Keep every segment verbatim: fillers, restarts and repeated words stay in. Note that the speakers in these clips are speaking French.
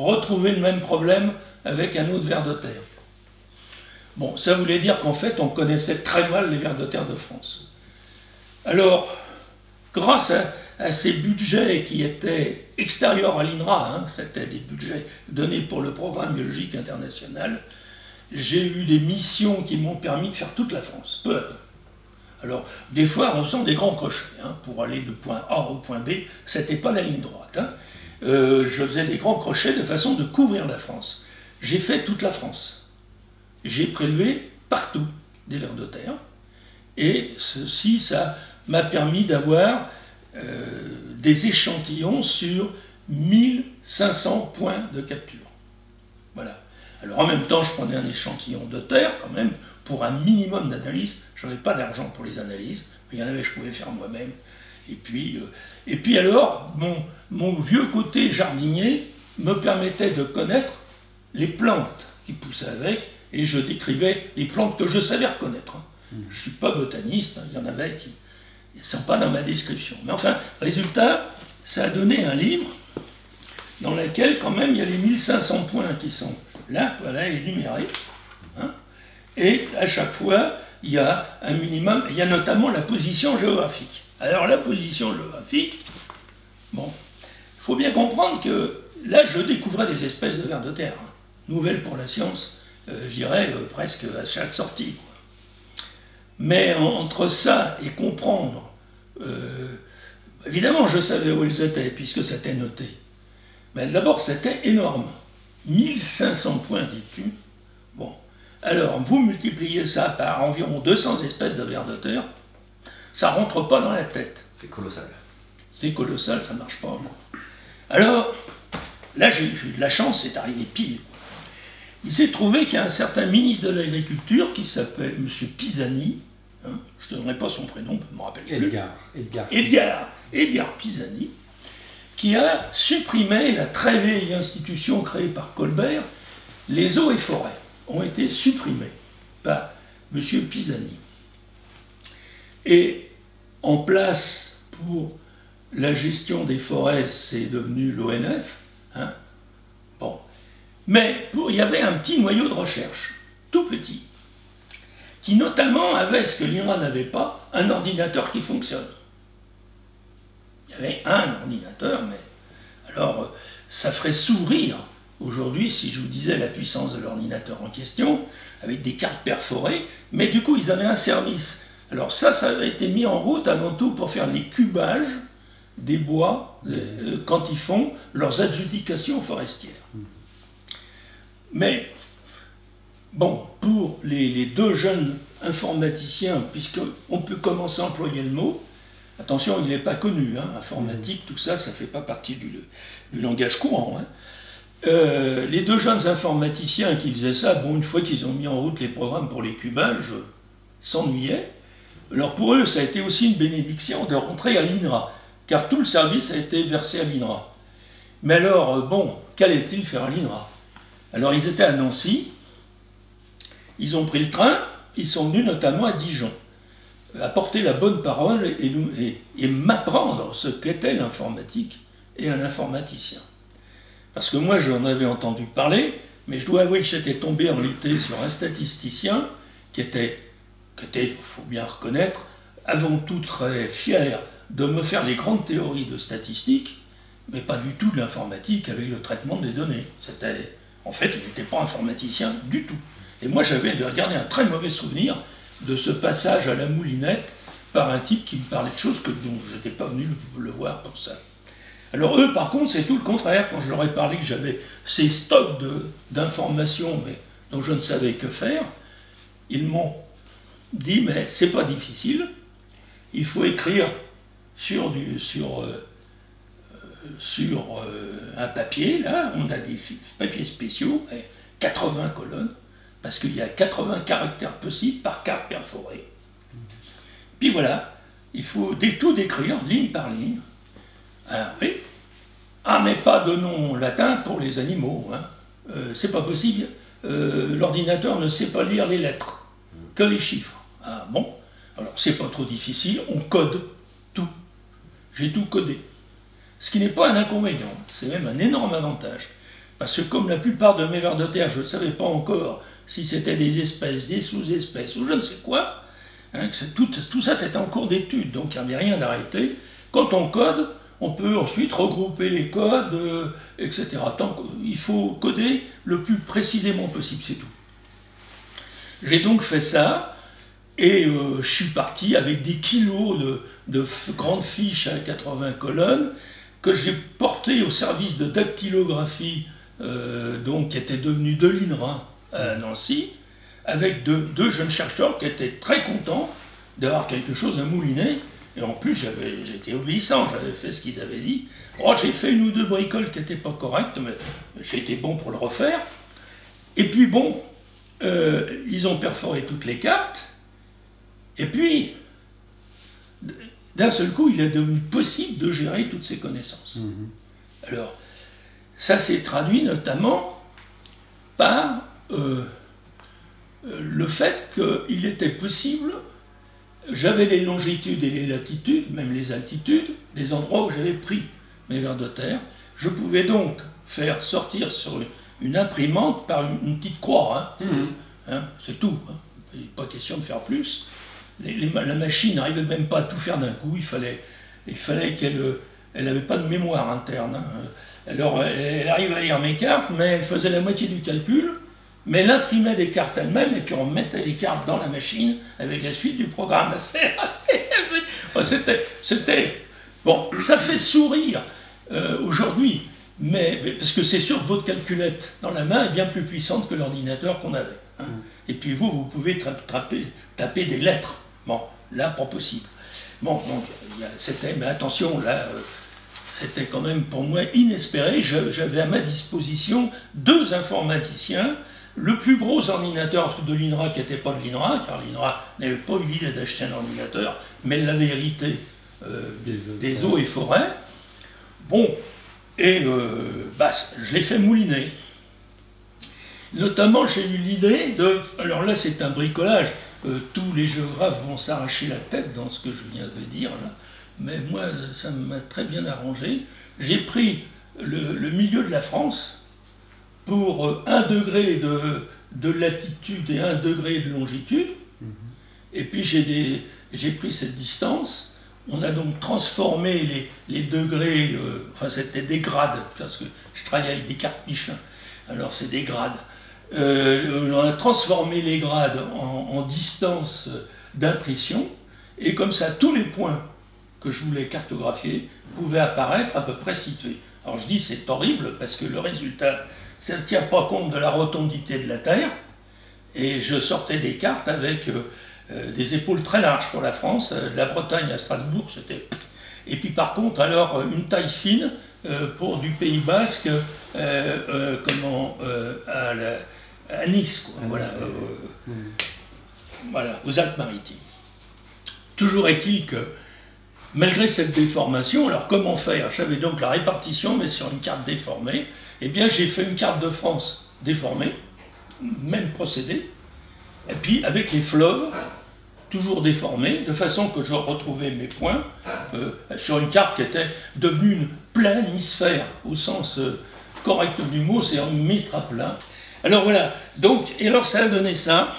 retrouver le même problème avec un autre ver de terre. Bon, ça voulait dire qu'en fait, on connaissait très mal les vers de terre de France. Alors, grâce à, à ces budgets qui étaient extérieurs à l'INRA, hein, c'était des budgets donnés pour le programme biologique international, j'ai eu des missions qui m'ont permis de faire toute la France, peu à peu. Alors, des fois, en faisant des grands crochets, hein, pour aller de point A au point B, c'était pas la ligne droite. Hein. Euh, je faisais des grands crochets de façon de couvrir la France. J'ai fait toute la France. J'ai prélevé partout des vers de terre, et ceci, ça m'a permis d'avoir euh, des échantillons sur mille cinq cents points de capture. Voilà. Alors en même temps, je prenais un échantillon de terre, quand même, pour un minimum d'analyse. Je n'avais pas d'argent pour les analyses, mais il y en avait, je pouvais faire moi-même. Et puis, euh, et puis alors, mon, mon vieux côté jardinier me permettait de connaître les plantes qui poussaient avec, et je décrivais les plantes que je savais reconnaître. Je ne suis pas botaniste, hein, il y en avait qui ne sont pas dans ma description. Mais enfin, résultat, ça a donné un livre dans lequel, quand même, il y a les mille cinq cents points qui sont là, voilà, énumérés. Hein, et à chaque fois, il y a un minimum, il y a notamment la position géographique. Alors la position géographique, bon, il faut bien comprendre que là, je découvrais des espèces de vers de terre, hein, nouvelles pour la science, euh, je dirais euh, presque à chaque sortie, quoi. Mais en, entre ça et comprendre, euh, évidemment, je savais où ils étaient, puisque c'était noté. Mais d'abord, c'était énorme. mille cinq cents points d'études. Bon, alors, vous multipliez ça par environ deux cents espèces de vers de terre, ça ne rentre pas dans la tête. C'est colossal. C'est colossal, ça ne marche pas, quoi. Alors, là, j'ai eu de la chance, c'est arrivé pile, quoi. Il s'est trouvé qu'il y a un certain ministre de l'Agriculture qui s'appelle M. Pisani, hein, je ne donnerai pas son prénom, je ne me rappelle plus. Edgar. Edgar. Edgar, Edgar Pisani, qui a supprimé la très vieille institution créée par Colbert, les eaux et forêts ont été supprimées par M. Pisani. Et en place pour la gestion des forêts, c'est devenu l'O N F. Hein, bon. Mais pour, il y avait un petit noyau de recherche, tout petit, qui notamment avait ce que l'INRA n'avait pas, un ordinateur qui fonctionne. Il y avait un ordinateur, mais alors ça ferait sourire aujourd'hui si je vous disais la puissance de l'ordinateur en question, avec des cartes perforées, mais du coup ils avaient un service. Alors ça, ça avait été mis en route avant tout pour faire les cubages des bois euh, quand ils font leurs adjudications forestières. Mais, bon, pour les, les deux jeunes informaticiens, puisqu'on peut commencer à employer le mot, attention, il n'est pas connu, hein, informatique, tout ça, ça ne fait pas partie du, du langage courant. Hein. Euh, les deux jeunes informaticiens qui faisaient ça, bon, une fois qu'ils ont mis en route les programmes pour les cubages, s'ennuyaient. Alors pour eux, ça a été aussi une bénédiction de rentrer à l'INRA, car tout le service a été versé à l'INRA. Mais alors, bon, qu'allait-il faire à l'INRA? Alors ils étaient à Nancy, ils ont pris le train, ils sont venus notamment à Dijon, apporter la bonne parole et, et, et m'apprendre ce qu'était l'informatique et un informaticien. Parce que moi j'en avais entendu parler, mais je dois avouer que j'étais tombé en l'été sur un statisticien qui était, qui était, il faut bien reconnaître, avant tout très fier de me faire les grandes théories de statistiques, mais pas du tout de l'informatique avec le traitement des données. C'était... En fait, il n'était pas informaticien du tout. Et moi, j'avais gardé un très mauvais souvenir de ce passage à la moulinette par un type qui me parlait de choses que, dont je n'étais pas venu le, le voir pour ça. Alors eux, par contre, c'est tout le contraire. Quand je leur ai parlé que j'avais ces stocks d'informations, mais dont je ne savais que faire, ils m'ont dit, mais c'est pas difficile, il faut écrire sur du... Sur, euh, sur euh, un papier, là, on a des papiers spéciaux, quatre-vingts colonnes, parce qu'il y a quatre-vingts caractères possibles par carte perforée. Puis voilà, il faut des, tout décrire, ligne par ligne. Alors oui, ah mais pas de nom latin pour les animaux, hein. euh, c'est pas possible, euh, l'ordinateur ne sait pas lire les lettres, que les chiffres. Ah bon, alors c'est pas trop difficile, on code tout, j'ai tout codé. Ce qui n'est pas un inconvénient, c'est même un énorme avantage. Parce que comme la plupart de mes vers de terre, je ne savais pas encore si c'était des espèces, des sous-espèces ou je ne sais quoi, hein, que tout, tout ça c'était en cours d'étude, donc il n'y avait rien d'arrêté. Quand on code, on peut ensuite regrouper les codes, euh, et cetera. Tant qu'il faut coder le plus précisément possible, c'est tout. J'ai donc fait ça, et euh, je suis parti avec des kilos de, de grandes fiches à quatre-vingts colonnes, que j'ai portées au service de dactylographie, euh, donc, qui était devenu de l'I N R A à Nancy, avec deux, deux jeunes chercheurs qui étaient très contents d'avoir quelque chose à mouliner. Et en plus, j'étais obéissant, j'avais fait ce qu'ils avaient dit. Oh, j'ai fait une ou deux bricoles qui n'étaient pas correctes, mais j'ai été bon pour le refaire. Et puis bon, euh, ils ont perforé toutes les cartes. Et puis, d'un seul coup, il est devenu possible de gérer toutes ces connaissances. Mmh. Alors, ça s'est traduit notamment par euh, le fait qu'il était possible. J'avais les longitudes et les latitudes, même les altitudes, des endroits où j'avais pris mes vers de terre. Je pouvais donc faire sortir sur une, une imprimante par une, une petite croix. Hein. Mmh. Hein, c'est tout. Hein. Il n'est pas question de faire plus. Les, les, la machine n'arrivait même pas à tout faire d'un coup. Il fallait, il fallait qu'elle elle n'avait pas de mémoire interne. Hein. Alors, elle, elle arrive à lire mes cartes, mais elle faisait la moitié du calcul. Mais elle imprimait des cartes elle-même et puis on mettait les cartes dans la machine avec la suite du programme à faire. C'était, c'était... Bon, ça fait sourire euh, aujourd'hui, mais, mais parce que c'est sûr que votre calculette dans la main est bien plus puissante que l'ordinateur qu'on avait. Hein. Et puis vous, vous pouvez taper, taper des lettres. Bon, là, pas possible. Bon, donc, c'était, mais attention, là... Euh, c'était quand même pour moi inespéré. J'avais à ma disposition deux informaticiens, le plus gros ordinateur de l'I N R A qui n'était pas de l'I N R A, car l'I N R A n'avait pas eu l'idée d'acheter un ordinateur, mais elle l'avait hérité euh, des, des eaux et forêts. Bon, et euh, bah, je l'ai fait mouliner. Notamment, j'ai eu l'idée de... Alors là, c'est un bricolage. Euh, tous les géographes vont s'arracher la tête dans ce que je viens de dire, là. Mais moi, ça m'a très bien arrangé. J'ai pris le, le milieu de la France pour un degré de, de latitude et un degré de longitude. Mmh. Et puis j'ai pris cette distance. On a donc transformé les, les degrés, euh, enfin c'était des grades, parce que je travaille avec des cartes Michelin, alors c'est des grades. Euh, on a transformé les grades en, en distance d'impression, et comme ça, tous les points que je voulais cartographier pouvaient apparaître à peu près situés. Alors je dis c'est horrible parce que le résultat, ça ne tient pas compte de la rotondité de la Terre, et je sortais des cartes avec euh, euh, des épaules très larges pour la France, euh, de la Bretagne à Strasbourg, c'était... Et puis par contre, alors, une taille fine euh, pour du Pays Basque, euh, euh, comment, euh, à, la, à Nice, quoi, ah, voilà, euh, mmh. voilà, aux Alpes-Maritimes. Toujours est-il que malgré cette déformation, alors comment faire? J'avais donc la répartition, mais sur une carte déformée. Eh bien, j'ai fait une carte de France déformée, même procédé, et puis avec les fleuves, toujours déformés, de façon que je retrouvais mes points euh, sur une carte qui était devenue une planisphère, au sens euh, correct du mot, c'est un mètre à plat. Alors voilà, donc, et alors ça a donné ça.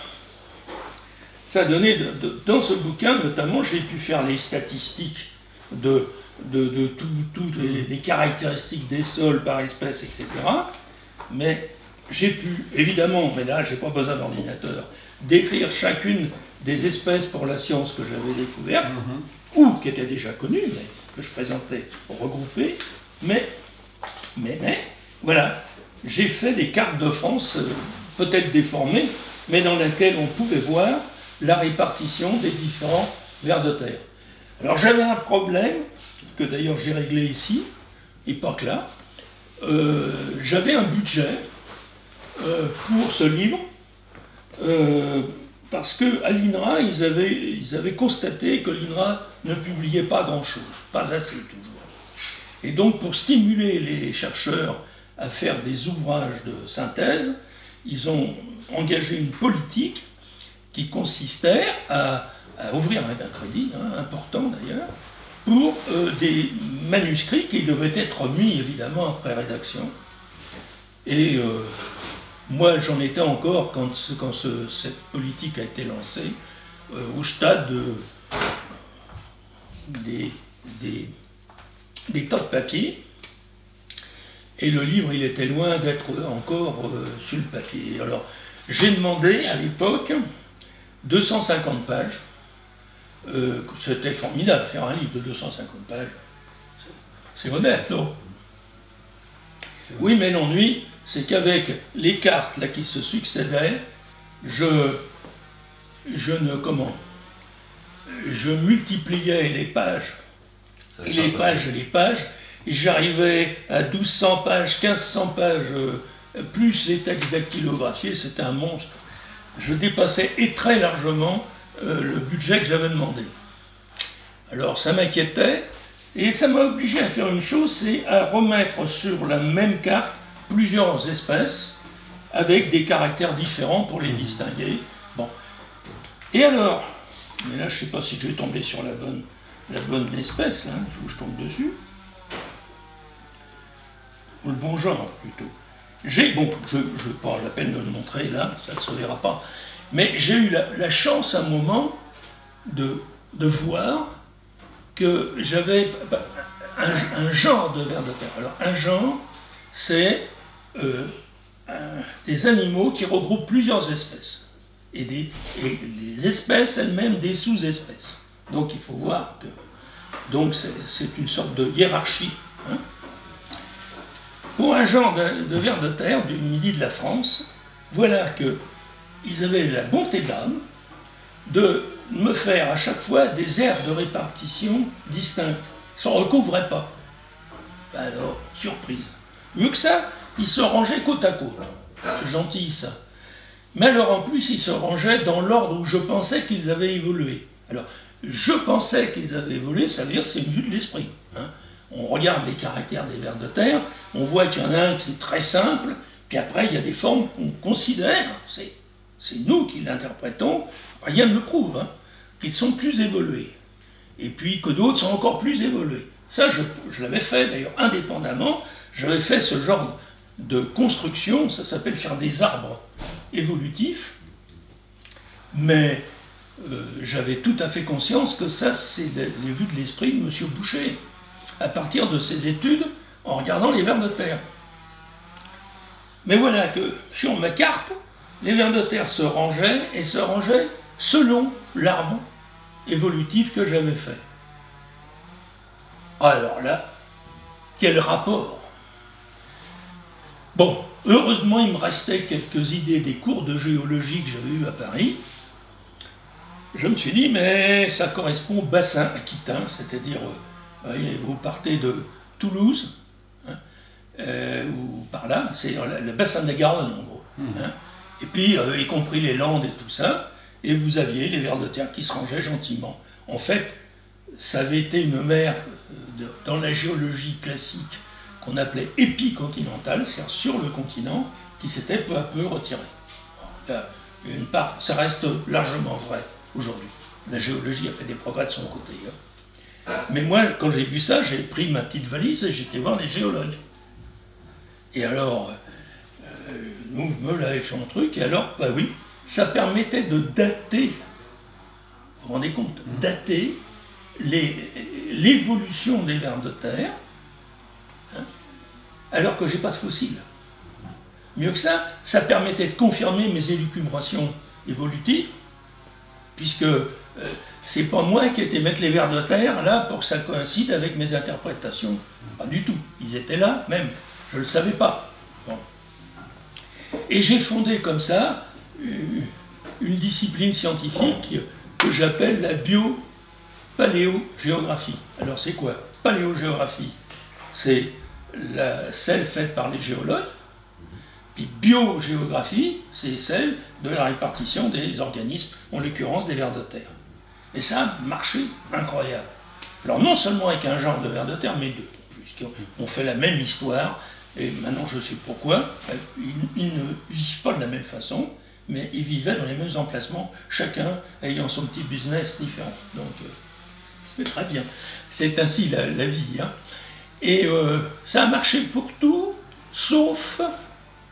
Ça a donné, de, de, dans ce bouquin notamment, j'ai pu faire les statistiques de, de, de toutes les, les caractéristiques des sols par espèce, et cetera. Mais j'ai pu, évidemment, mais là, je n'ai pas besoin d'ordinateur, décrire chacune des espèces pour la science que j'avais découvertes, mm-hmm. ou qui étaient déjà connues, mais que je présentais regroupées. Mais, mais, mais, voilà, j'ai fait des cartes de France, euh, peut-être déformées, mais dans lesquelles on pouvait voir la répartition des différents vers de terre. Alors j'avais un problème, que d'ailleurs j'ai réglé ici, et pas que là. Euh, j'avais un budget euh, pour ce livre, euh, parce qu'à l'I N R A, ils avaient, ils avaient constaté que l'I N R A ne publiait pas grand-chose, pas assez toujours. Et donc pour stimuler les chercheurs à faire des ouvrages de synthèse, ils ont engagé une politique qui consistait à, à ouvrir un crédit, hein, important d'ailleurs, pour euh, des manuscrits qui devaient être remis évidemment après rédaction. Et euh, moi, j'en étais encore, quand, quand ce, cette politique a été lancée, euh, au stade de, des, des, des tas de papier. Et le livre, il était loin d'être encore euh, sur le papier. Alors, j'ai demandé à l'époque deux cent cinquante pages. Euh, C'était formidable, faire un livre de deux cent cinquante pages. C'est honnête, non? Oui, mais l'ennui, c'est qu'avec les cartes là, qui se succédaient, je, je ne, comment, je multipliais les pages, et les pages et les pages, et j'arrivais à douze cents pages, quinze cents pages, euh, plus les textes dactylographiés, c'était un monstre. Je dépassais et très largement euh, le budget que j'avais demandé. Alors ça m'inquiétait, et ça m'a obligé à faire une chose, c'est à remettre sur la même carte plusieurs espèces, avec des caractères différents pour les distinguer. Bon. Et alors, mais là je ne sais pas si je vais tomber sur la bonne, la bonne espèce, là, il faut que je tombe dessus. Ou le bon genre, plutôt. J'ai, bon, je n'ai pas la peine de le montrer là, ça ne se verra pas, mais j'ai eu la, la chance à un moment de, de voir que j'avais un, un genre de vers de terre. Alors, un genre, c'est euh, un, des animaux qui regroupent plusieurs espèces. Et, des, et les espèces elles-mêmes des sous-espèces. Donc, il faut voir que donc c'est une sorte de hiérarchie. Hein. Pour un genre de, de vers de terre du midi de la France, voilà qu'ils avaient la bonté d'âme de me faire à chaque fois des aires de répartition distinctes. Ils ne se recouvraient pas. Alors, surprise. Mieux que ça, ils se rangeaient côte à côte. C'est gentil ça. Mais alors en plus, ils se rangeaient dans l'ordre où je pensais qu'ils avaient évolué. Alors, je pensais qu'ils avaient évolué, ça veut dire que c'est une vue de l'esprit. Hein. On regarde les caractères des vers de terre, on voit qu'il y en a un qui est très simple, puis après il y a des formes qu'on considère, c'est nous qui l'interprétons, rien ne le prouve, hein, qu'ils sont plus évolués. Et puis que d'autres sont encore plus évolués. Ça, je, je l'avais fait d'ailleurs indépendamment, j'avais fait ce genre de construction, ça s'appelle faire des arbres évolutifs, mais euh, j'avais tout à fait conscience que ça, c'est les, les vues de l'esprit de M. Boucher, à partir de ses études en regardant les vers de terre. Mais voilà que sur ma carte, les vers de terre se rangeaient et se rangeaient selon l'arbre évolutif que j'avais fait. Alors là, quel rapport! Bon, heureusement, il me restait quelques idées des cours de géologie que j'avais eus à Paris. Je me suis dit, mais ça correspond au bassin aquitain, c'est-à-dire, euh, vous partez de Toulouse, hein, euh, ou par là, c'est le bassin de la Garonne en gros, mmh. hein, et puis euh, y compris les Landes et tout ça, et vous aviez les vers de terre qui se rangeaient gentiment. En fait, ça avait été une mer euh, de, dans la géologie classique qu'on appelait épicontinentale, c'est-à-dire sur le continent, qui s'était peu à peu retirée. Il y a une part, ça reste largement vrai aujourd'hui. La géologie a fait des progrès de son côté. Hein. Mais moi, quand j'ai vu ça, j'ai pris ma petite valise et j'étais voir les géologues. Et alors, euh, nous, me là avec son truc, et alors, bah oui, ça permettait de dater, vous vous rendez compte, dater l'évolution des vers de terre, hein, alors que j'ai pas de fossiles. Mieux que ça, ça permettait de confirmer mes élucubrations évolutives, puisque euh, c'est pas moi qui ai été mettre les vers de terre là pour que ça coïncide avec mes interprétations. Pas du tout. Ils étaient là, même. Je ne le savais pas. Bon. Et j'ai fondé comme ça une discipline scientifique que j'appelle la bio-paléogéographie. Alors c'est quoi? Paléogéographie, c'est celle faite par les géologues. Puis biogéographie, c'est celle de la répartition des organismes, en l'occurrence des vers de terre. Et ça a marché incroyable. Alors non seulement avec un genre de vers de terre, mais deux, puisqu'on fait la même histoire, et maintenant je sais pourquoi, ils, ils ne vivent pas de la même façon, mais ils vivaient dans les mêmes emplacements, chacun ayant son petit business différent. Donc euh, c'est très bien. C'est ainsi la, la vie. Hein. Et euh, ça a marché pour tout, sauf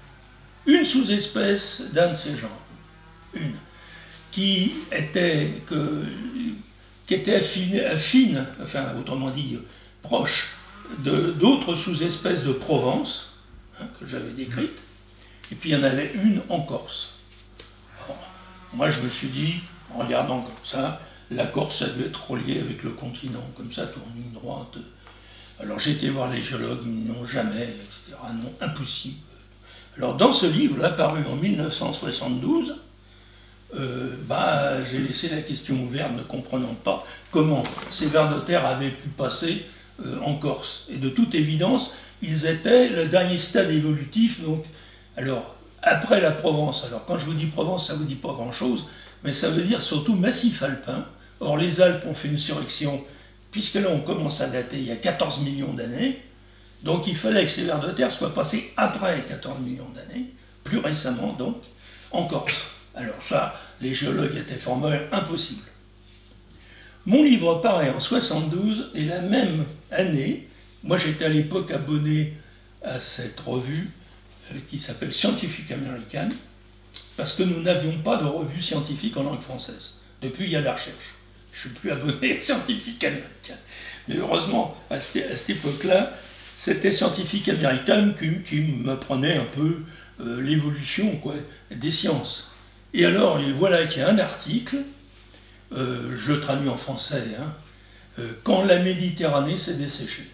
une sous-espèce d'un de ces genres, une, qui était, que, qui était affine, affine, enfin autrement dit proche, d'autres sous-espèces de Provence, hein, que j'avais décrites, et puis il y en avait une en Corse. Alors, moi je me suis dit, en regardant comme ça, la Corse ça devait être relié avec le continent, comme ça, tout en ligne droite. Alors j'ai été voir les géologues, ils n'ont jamais, et cetera. Non, impossible. Alors dans ce livre-là, paru en mille neuf cent soixante-douze, euh, bah, j'ai laissé la question ouverte, ne comprenant pas comment ces vers de terre avaient pu passer euh, en Corse. Et de toute évidence, ils étaient le dernier stade évolutif. Donc, alors, après la Provence, alors quand je vous dis Provence, ça ne vous dit pas grand-chose, mais ça veut dire surtout massif alpin. Or, les Alpes ont fait une surrection, puisque là, on commence à dater il y a quatorze millions d'années. Donc, il fallait que ces vers de terre soient passés après quatorze millions d'années, plus récemment, donc, en Corse. Alors ça, les géologues étaient formels, impossible. Mon livre paraît en soixante-douze, et la même année, moi j'étais à l'époque abonné à cette revue euh, qui s'appelle Scientific American, parce que nous n'avions pas de revue scientifique en langue française. Depuis, il y a la recherche. Je ne suis plus abonné à Scientific American. Mais heureusement, à cette, à cette époque-là, c'était Scientific American qui, qui m'apprenait un peu euh, l'évolution des sciences. Et alors, voilà qu'il y a un article, euh, je le traduis en français, hein, euh, quand la Méditerranée s'est desséchée.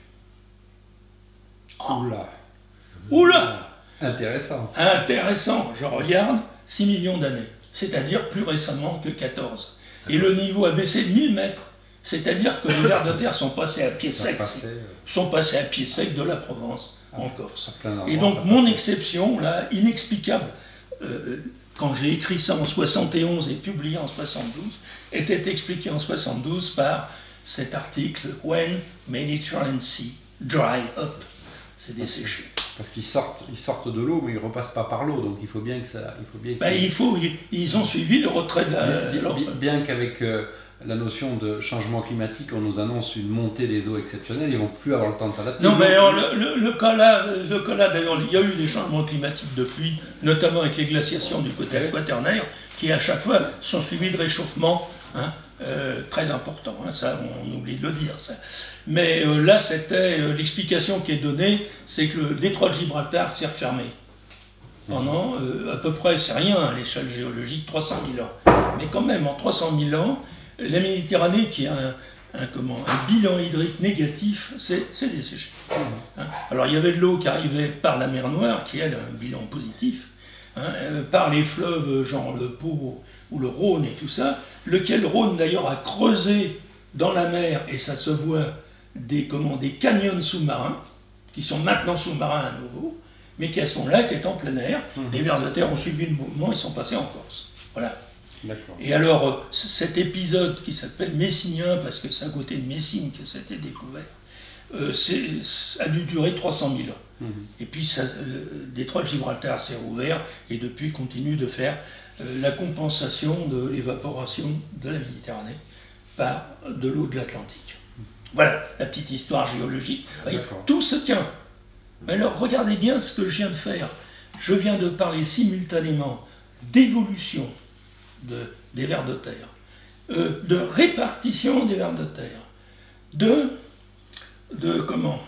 Oh. Oula. Oula. Intéressant. Intéressant. Je regarde, six millions d'années, c'est-à-dire plus récemment que quatorze. Et le niveau a baissé de mille mètres, c'est-à-dire que les vers de terre sont passés à pied sec, passé, euh... sont passés à pied sec de la Provence ah, en Corse. Et donc mon passé. exception, là, inexplicable, euh, quand j'ai écrit ça en soixante et onze et publié en soixante-douze, était expliqué en soixante-douze par cet article « When Mediterranean Sea dry up », c'est desséché. Parce qu'ils sortent, ils sortent de l'eau, mais ils ne repassent pas par l'eau, donc il faut bien que ça... Il faut bien ben, il faut, ils ont suivi le retrait de la... Bien, bien, bien qu'avec euh, la notion de changement climatique, on nous annonce une montée des eaux exceptionnelles, ils ne vont plus avoir le temps de s'adapter. Non, mais alors, le, le, le cas là, le cas là d'ailleurs, il y a eu des changements climatiques depuis, notamment avec les glaciations du côté quaternaire, qui à chaque fois sont suivis de réchauffements hein, euh, très importants. Hein, ça, on oublie de le dire, ça. Mais euh, là, c'était euh, l'explication qui est donnée, c'est que le détroit de Gibraltar s'est refermé. Pendant euh, à peu près, c'est rien à l'échelle géologique, trois cent mille ans. Mais quand même, en trois cent mille ans, la Méditerranée, qui a un, un, comment, un bilan hydrique négatif, c'est desséché. Hein. Alors il y avait de l'eau qui arrivait par la mer Noire, qui elle a un bilan positif, hein, euh, par les fleuves, genre le Pô ou le Rhône et tout ça, lequel Rhône d'ailleurs a creusé dans la mer, et ça se voit, des, comment, des canyons sous-marins, qui sont maintenant sous-marins à nouveau, mais qui sont là, qui est en plein air. Mmh. Les vers de terre ont suivi le mouvement, ils sont passés en Corse. Voilà. Et alors, cet épisode qui s'appelle Messinien, parce que c'est à côté de Messine que c'était découvert, euh, a dû durer trois cent mille ans. Mmh. Et puis, ça, le détroit de Gibraltar s'est rouvert et depuis continue de faire euh, la compensation de l'évaporation de la Méditerranée par de l'eau de l'Atlantique. Mmh. Voilà la petite histoire géologique. Voyez, tout se tient. Mais alors, regardez bien ce que je viens de faire. Je viens de parler simultanément d'évolution de, des vers de terre, euh, de répartition des vers de terre, de, de, comment,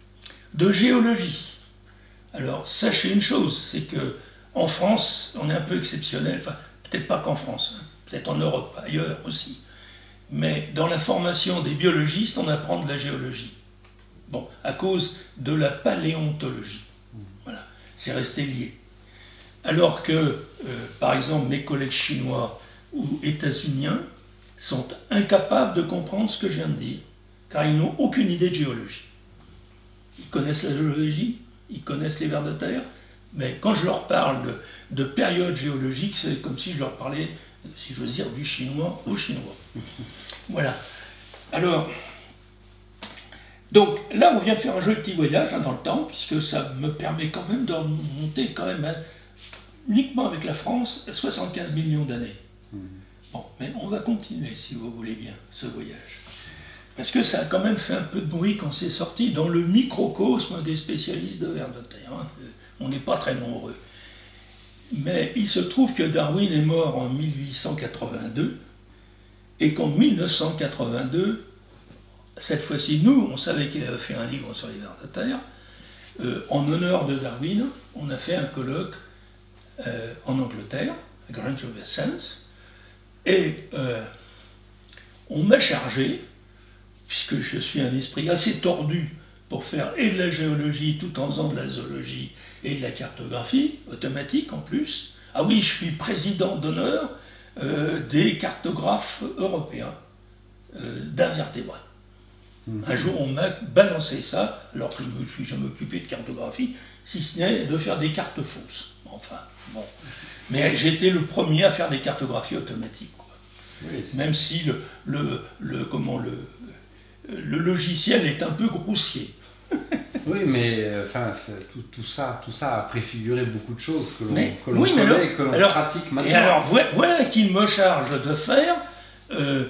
de géologie. Alors, sachez une chose, c'est que en France, on est un peu exceptionnel, enfin, peut-être pas qu'en France, hein, peut-être en Europe, ailleurs aussi, mais dans la formation des biologistes, on apprend de la géologie. Bon, à cause de la paléontologie. Voilà, c'est resté lié. Alors que, euh, par exemple, mes collègues chinois ou états-uniens sont incapables de comprendre ce que je viens de dire, car ils n'ont aucune idée de géologie. Ils connaissent la géologie, ils connaissent les vers de terre, mais quand je leur parle de, de période géologique, c'est comme si je leur parlais, si j'ose dire, du chinois aux chinois. Voilà. Alors, donc là, on vient de faire un joli petit voyage hein, dans le temps, puisque ça me permet quand même de remonter quand même, hein, uniquement avec la France, à soixante-quinze millions d'années. Mmh. Bon, mais on va continuer, si vous voulez bien, ce voyage. Parce que ça a quand même fait un peu de bruit quand c'est sorti dans le microcosme des spécialistes de vers de terre. Hein. On n'est pas très nombreux. Mais il se trouve que Darwin est mort en mille huit cent quatre-vingt-deux, et qu'en mille neuf cent quatre-vingt-deux, cette fois-ci, nous, on savait qu'il avait fait un livre sur les vers de terre. Euh, en honneur de Darwin, on a fait un colloque euh, en Angleterre, à Grange of Essence, et euh, on m'a chargé, puisque je suis un esprit assez tordu pour faire et de la géologie tout en faisant de la zoologie et de la cartographie, automatique en plus. Ah oui, je suis président d'honneur euh, des cartographes européens euh, d'invertébrés. Mmh. Un jour, on m'a balancé ça, alors que je ne me suis jamais occupé de cartographie, si ce n'est de faire des cartes fausses. Enfin, bon. Mais j'étais le premier à faire des cartographies automatiques, quoi. Oui, même si le, le, le, comment, le, le logiciel est un peu grossier. Oui, mais enfin, tout, tout, ça, tout ça a préfiguré beaucoup de choses que l'on oui, connaît, alors, que l'on pratique maintenant. Et alors, voilà qu'il me charge de faire, euh,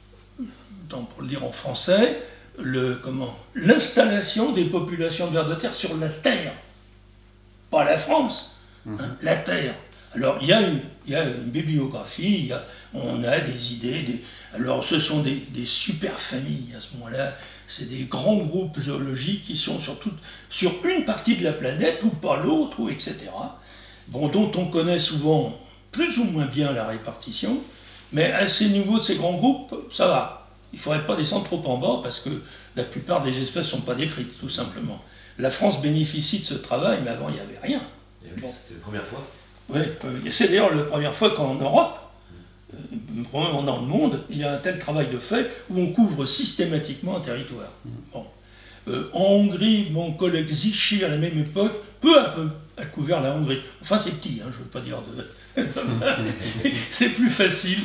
pour le dire en français, le, comment, l'installation des populations de vers de terre sur la Terre. Pas la France, mmh. hein, la Terre. Alors, il y a une, il y a une bibliographie, il y a, on a des idées, des, alors ce sont des, des super familles à ce moment-là, c'est des grands groupes zoologiques qui sont sur, toute, sur une partie de la planète, ou pas l'autre, ou et cetera, bon, dont on connaît souvent plus ou moins bien la répartition, mais à ces niveaux de ces grands groupes, ça va. Il ne faudrait pas descendre trop en bas, parce que la plupart des espèces ne sont pas décrites, tout simplement. La France bénéficie de ce travail, mais avant, il n'y avait rien. Et oui, bon. C'était la première fois. Oui, c'est d'ailleurs la première fois qu'en Europe, probablement dans le monde, il y a un tel travail de fait où on couvre systématiquement un territoire. Bon. Euh, en Hongrie, mon collègue Zichy, à la même époque, peu à peu, a couvert la Hongrie. Enfin, c'est petit, hein, je ne veux pas dire de... c'est plus facile.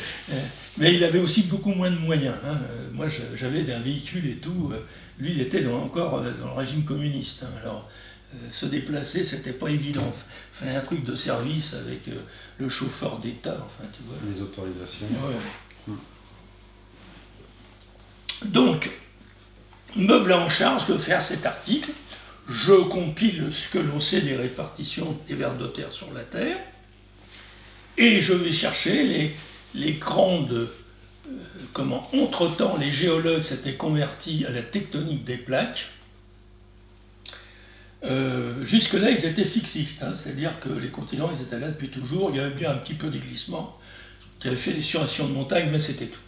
Mais il avait aussi beaucoup moins de moyens. Hein. Moi, j'avais un véhicule et tout. Lui, il était dans, encore dans le régime communiste. Hein. Alors, euh, se déplacer, c'était pas évident. Il fallait un truc de service avec euh, le chauffeur d'État, enfin, tu vois. Les autorisations. Ouais. Hum. Donc, me voilà en charge de faire cet article. Je compile ce que l'on sait des répartitions des vers de terre sur la Terre. Et je vais chercher les, les grandes... Euh, comment, entre-temps, les géologues s'étaient convertis à la tectonique des plaques. Euh, Jusque-là, ils étaient fixistes, hein, c'est-à-dire que les continents, ils étaient là depuis toujours. Il y avait bien un petit peu de glissement, qui avait fait des surélévations de montagne, mais c'était tout.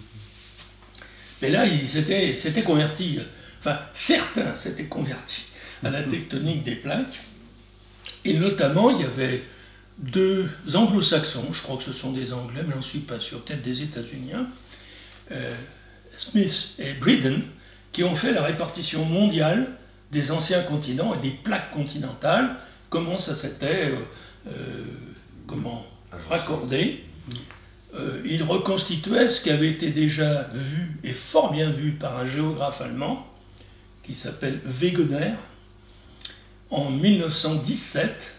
Mais là, ils s'étaient convertis, enfin, certains s'étaient convertis à la tectonique des plaques, et notamment, il y avait deux anglo-saxons, je crois que ce sont des Anglais, mais j'en suis pas sûr, peut-être des États-Uniens, euh, Smith et Bredon, qui ont fait la répartition mondiale des anciens continents et des plaques continentales, comment ça s'était euh, euh, comment raccordé. Euh, ils reconstituaient ce qui avait été déjà vu, et fort bien vu, par un géographe allemand, qui s'appelle Wegener, en mille neuf cent dix-sept,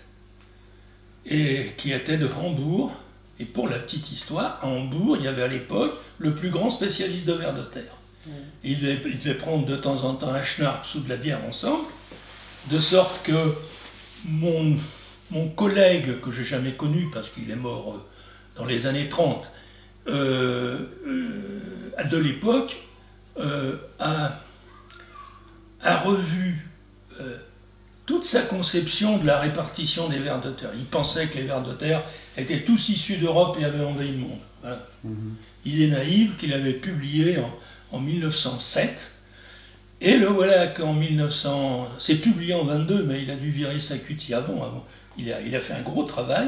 et qui était de Hambourg. Et pour la petite histoire, à Hambourg, il y avait à l'époque le plus grand spécialiste de vers de terre. Mmh. Il, devait, il devait prendre de temps en temps un schnapps ou de la bière ensemble, de sorte que mon, mon collègue, que j'ai jamais connu parce qu'il est mort dans les années trente, euh, euh, de l'époque, euh, a, a revu euh, toute sa conception de la répartition des vers de terre. Il pensait que les vers de terre étaient tous issus d'Europe et avaient envahi le monde. Voilà. Mmh. Il est naïf, qu'il avait publié en, en mille neuf cent sept, et le voilà qu'en mille neuf cents... C'est publié en vingt-deux, mais il a dû virer sa cutie avant. avant. Il, a, il a fait un gros travail.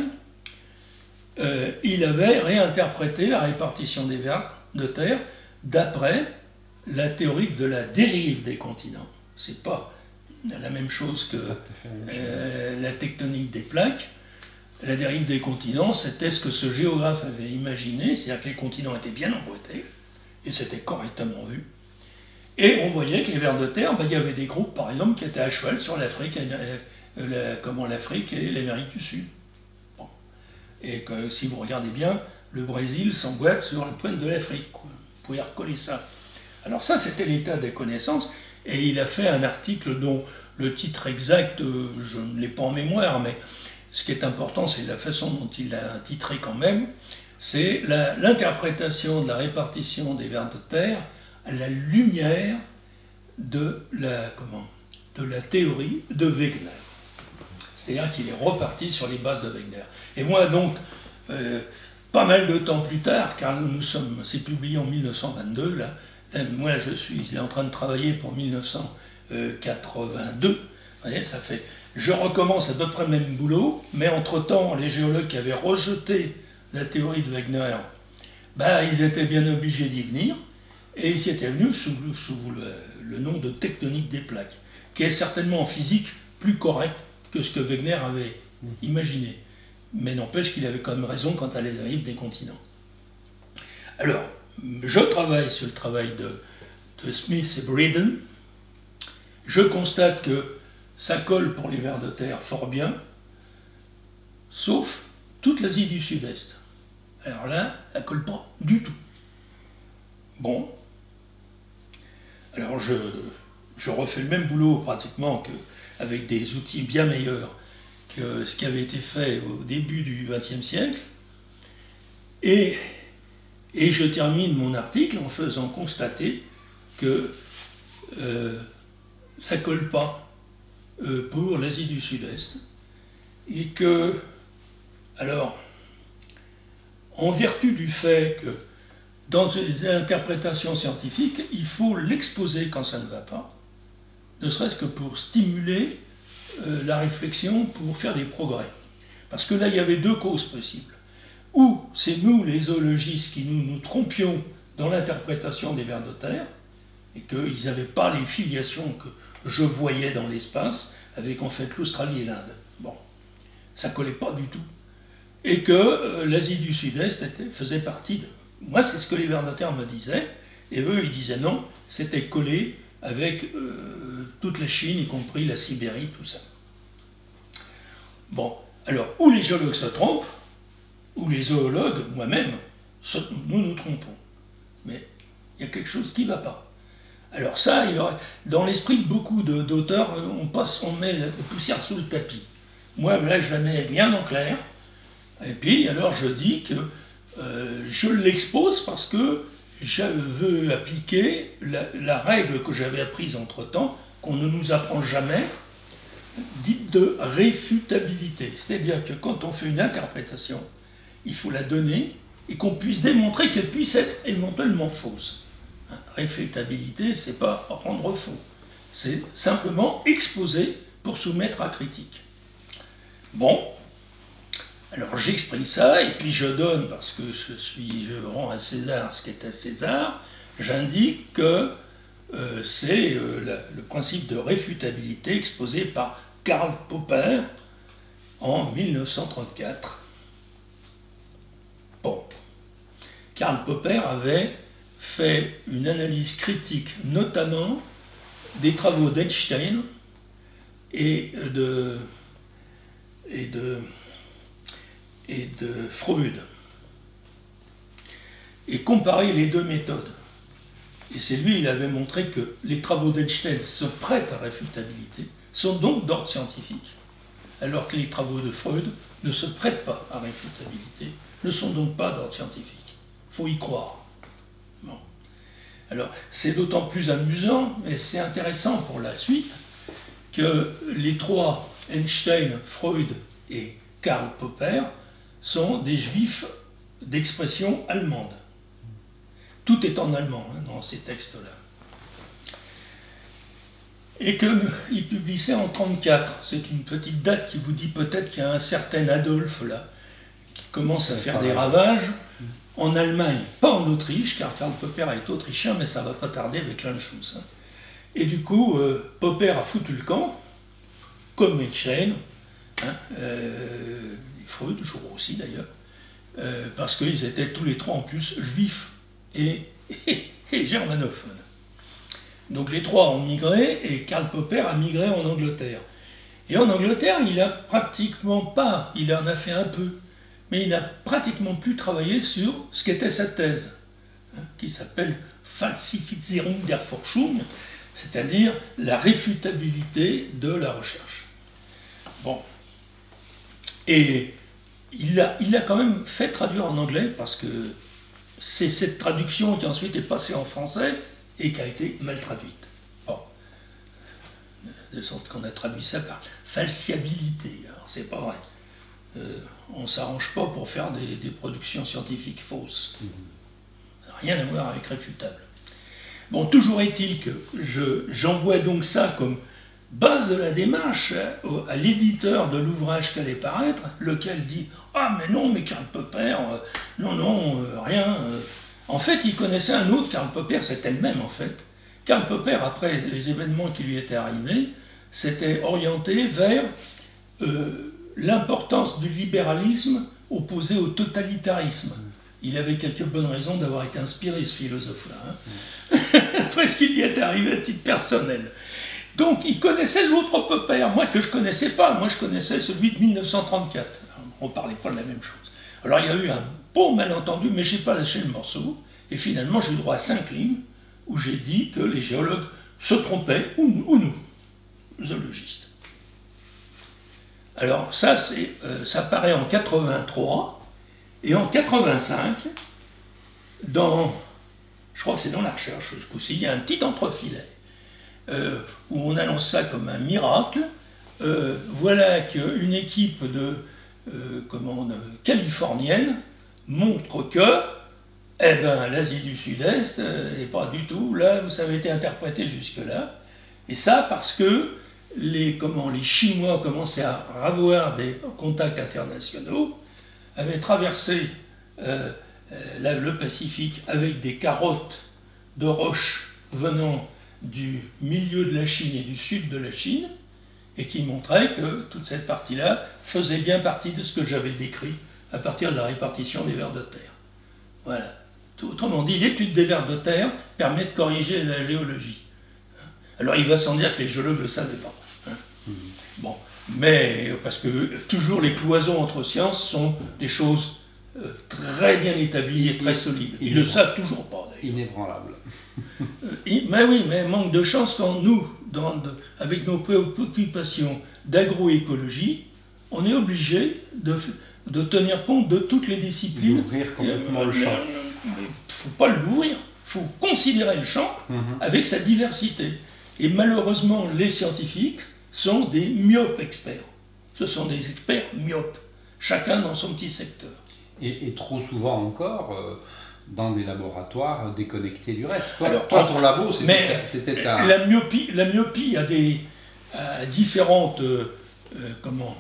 Euh, il avait réinterprété la répartition des vers de terre d'après la théorie de la dérive des continents. C'est pas la même chose que euh, la tectonique des plaques. La dérive des continents, c'était ce que ce géographe avait imaginé, c'est-à-dire que les continents étaient bien emboîtés, et c'était correctement vu. Et on voyait que les vers de terre, ben, il y avait des groupes, par exemple, qui étaient à cheval sur l'Afrique, la, comment l'Afrique et l'Amérique du Sud. Bon. Et que, si vous regardez bien, le Brésil s'emboîte sur la pointe de l'Afrique. Vous pouvez recoller ça. Alors ça, c'était l'état des connaissances, et il a fait un article dont le titre exact, je ne l'ai pas en mémoire, mais ce qui est important, c'est la façon dont il l'a titré quand même, c'est l'interprétation de la répartition des vers de terre à la lumière de la, comment, de la théorie de Wegener. C'est-à-dire qu'il est reparti sur les bases de Wegener. Et moi donc, euh, pas mal de temps plus tard, car nous sommes, c'est publié en mille neuf cent vingt-deux, là, là, moi je suis en train de travailler pour mille neuf cent quatre-vingt-deux, vous voyez, ça fait, je recommence à peu près le même boulot, mais entre-temps, les géologues qui avaient rejeté la théorie de Wegener, bah, ils étaient bien obligés d'y venir, et ils y étaient venus sous, sous le, le nom de tectonique des plaques, qui est certainement en physique plus correct que ce que Wegener avait imaginé. Mais n'empêche qu'il avait quand même raison quant à la dérive des continents. Alors, je travaille sur le travail de, de Smith et Breeden. Je constate que ça colle pour les vers de terre fort bien, sauf toute l'Asie du Sud-Est. Alors là, ça ne colle pas du tout. Bon. Alors je, je refais le même boulot pratiquement qu'avec des outils bien meilleurs que ce qui avait été fait au début du vingtième siècle. Et, et je termine mon article en faisant constater que euh, ça ne colle pas euh, pour l'Asie du Sud-Est. Et que, alors, en vertu du fait que dans les interprétations scientifiques, il faut l'exposer quand ça ne va pas, ne serait-ce que pour stimuler euh, la réflexion, pour faire des progrès. Parce que là, il y avait deux causes possibles. Ou c'est nous, les zoologistes, qui nous, nous trompions dans l'interprétation des vers de terre, et qu'ils n'avaient pas les filiations que je voyais dans l'espace, avec en fait l'Australie et l'Inde. Bon, ça ne collait pas du tout. Et que euh, l'Asie du Sud-Est faisait partie de... Moi, c'est ce que les vers de terre me disaient, et eux, ils disaient non, c'était collé avec euh, toute la Chine, y compris la Sibérie, tout ça. Bon, alors, ou les géologues se trompent, ou les zoologues, moi-même, nous nous trompons. Mais il y a quelque chose qui ne va pas. Alors ça, il aurait, dans l'esprit de beaucoup d'auteurs, on, passe, on met la poussière sous le tapis. Moi, là, je la mets bien en clair, et puis, alors, je dis que euh, je l'expose parce que je veux appliquer la, la règle que j'avais apprise entre-temps, qu'on ne nous apprend jamais, dite de réfutabilité. C'est-à-dire que quand on fait une interprétation, il faut la donner et qu'on puisse démontrer qu'elle puisse être éventuellement fausse. Hein, réfutabilité, c'est pas rendre faux. C'est simplement exposer pour soumettre à critique. Bon, alors j'exprime ça et puis je donne, parce que je, suis, je rends à César ce qui est à César, j'indique que euh, c'est euh, la, le principe de réfutabilité exposé par Karl Popper en mille neuf cent trente-quatre. Bon, Karl Popper avait fait une analyse critique, notamment des travaux d'Einstein et de, et, de, et de Freud, et comparer les deux méthodes. Et c'est lui, il avait montré que les travaux d'Einstein se prêtent à réfutabilité, sont donc d'ordre scientifique, alors que les travaux de Freud ne se prêtent pas à réfutabilité, ne sont donc pas d'ordre scientifique. Il faut y croire. Bon. Alors, c'est d'autant plus amusant, et c'est intéressant pour la suite, que les trois, Einstein, Freud et Karl Popper, sont des juifs d'expression allemande. Tout est en allemand hein, dans ces textes-là. Et qu'il publie ça en mille neuf cent trente-quatre. C'est une petite date qui vous dit peut-être qu'il y a un certain Adolphe là, qui commence à faire des ravages en Allemagne, pas en Autriche, car Karl Popper est autrichien, mais ça ne va pas tarder avec l'Anschluss. Hein. Et du coup, euh, Popper a foutu le camp, comme Einstein, hein, euh, Freud, je crois aussi d'ailleurs, euh, parce qu'ils étaient tous les trois en plus juifs et, et, et germanophones. Donc les trois ont migré et Karl Popper a migré en Angleterre. Et en Angleterre, il n'a pratiquement pas, il en a fait un peu, mais il n'a pratiquement plus travaillé sur ce qu'était sa thèse, hein, qui s'appelle Falsifizierung der Forschung, c'est-à-dire la réfutabilité de la recherche. Bon. Et il l'a il l'a quand même fait traduire en anglais, parce que c'est cette traduction qui ensuite est passée en français et qui a été mal traduite. Bon. De sorte qu'on a traduit ça par falsiabilité. Alors c'est pas vrai. Euh, on ne s'arrange pas pour faire des, des productions scientifiques fausses. Ça n'a rien à voir avec réfutable. Bon, toujours est-il que je, j'envoie donc ça comme base de la démarche à, à l'éditeur de l'ouvrage qui allait paraître, lequel dit « Ah mais non, mais Karl Popper, euh, non, non, euh, rien. Euh. » En fait, il connaissait un autre Karl Popper, c'était le même en fait. Karl Popper, après les événements qui lui étaient arrivés, s'était orienté vers euh, l'importance du libéralisme opposé au totalitarisme. Il avait quelques bonnes raisons d'avoir été inspiré, ce philosophe-là, hein. Après ce qui lui est arrivé à titre personnel. Donc il connaissait l'autre Popper, moi que je ne connaissais pas, moi je connaissais celui de mille neuf cent trente-quatre. On ne parlait pas de la même chose. Alors il y a eu un beau malentendu, mais je n'ai pas lâché le morceau, et finalement j'ai eu droit à cinq lignes, où j'ai dit que les géologues se trompaient, ou, ou nous, zoologistes. Alors ça, c'est, euh, ça paraît en quatre-vingt-trois, et en quatre-vingt-cinq, dans, je crois que c'est dans la recherche, ce coup-ci, il y a un petit entrefilet, euh, où on annonce ça comme un miracle. Euh, voilà qu'une équipe de, euh, comment, de californienne montre que eh ben, l'Asie du Sud-Est n'est pas du tout là où ça avait été interprété jusque-là. Et ça parce que les, comment, les Chinois commençaient à avoir des contacts internationaux, avaient traversé euh, euh, le Pacifique avec des carottes de roches venant du milieu de la Chine et du sud de la Chine, et qui montraient que toute cette partie-là faisait bien partie de ce que j'avais décrit à partir de la répartition des vers de terre. Voilà. Autrement dit, l'étude des vers de terre permet de corriger la géologie. Alors il va sans dire que les géologues ne le savaient pas. Hein. Mmh. Bon, mais parce que toujours les cloisons entre sciences sont des choses euh, très bien établies et très solides. Ils ne le savent toujours pas d'ailleurs. Inébranlable. euh, mais oui, mais manque de chance quand nous, dans, de, avec nos préoccupations d'agroécologie, on est obligé de, de tenir compte de toutes les disciplines. D'ouvrir complètement euh, le champ. Il ne faut pas l'ouvrir, il faut considérer le champ mmh. avec sa diversité. Et malheureusement, les scientifiques sont des myopes experts. Ce sont des experts myopes, chacun dans son petit secteur. Et, et trop souvent encore, euh, dans des laboratoires déconnectés du reste. Toi, Alors, toi ton labo, c'était un... La myopie, la myopie a des a différentes euh, euh, comment,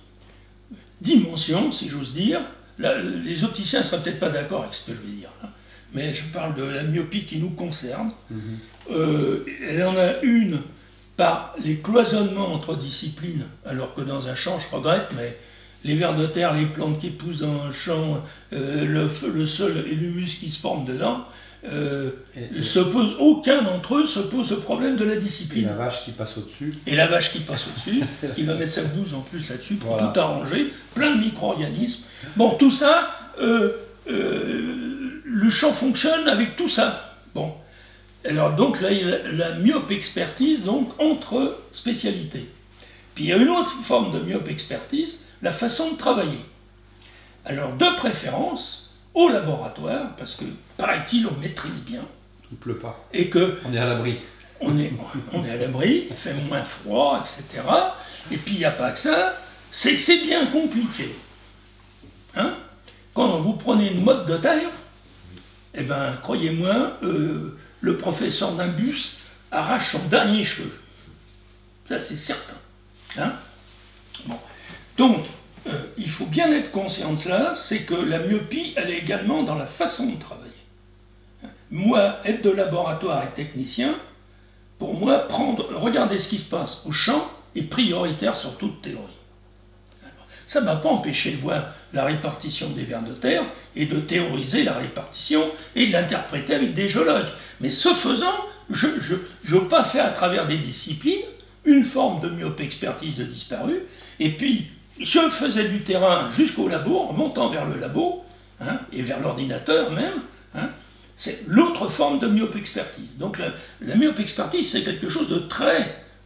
dimensions, si j'ose dire. La, les opticiens ne seraient peut-être pas d'accord avec ce que je vais dire, hein, mais je parle de la myopie qui nous concerne. Mm-hmm. euh, elle en a une par les cloisonnements entre disciplines, alors que dans un champ, je regrette, mais les vers de terre, les plantes qui poussent dans un champ, euh, le, le sol et l'humus qui se forment dedans, euh, et, et se pose, aucun d'entre eux se pose le problème de la discipline. Et la vache qui passe au-dessus. Et la vache qui passe au-dessus, qui va mettre sa blouse en plus là-dessus pour voilà. tout arranger, plein de micro-organismes. Bon, tout ça, euh, euh, le champ fonctionne avec tout ça. Bon. Alors donc là, il y a la myope expertise donc, entre spécialités. Puis il y a une autre forme de myope expertise, la façon de travailler. Alors de préférence au laboratoire, parce que paraît-il on maîtrise bien. Il ne pleut pas. Et que on est à l'abri. On est, on est à l'abri, il fait moins froid, et cetera. Et puis il n'y a pas que ça, c'est que c'est bien compliqué. Hein? Quand vous prenez une motte de terre, eh bien, croyez-moi, euh, le professeur d'un bus arrache son dernier cheveu. Ça, c'est certain. Hein? Bon. Donc, euh, il faut bien être conscient de cela, c'est que la myopie, elle est également dans la façon de travailler. Moi, être de laboratoire et technicien, pour moi, prendre, regarder ce qui se passe au champ est prioritaire sur toute théorie. Alors, ça ne m'a pas empêché de voir la répartition des vers de terre et de théoriser la répartition et de l'interpréter avec des géologues. Mais ce faisant, je, je, je passais à travers des disciplines, une forme de myope-expertise disparue, et puis je faisais du terrain jusqu'au labo, en montant vers le labo, hein, et vers l'ordinateur même, hein, c'est l'autre forme de myope-expertise. Donc la, la myope-expertise, c'est quelque chose de très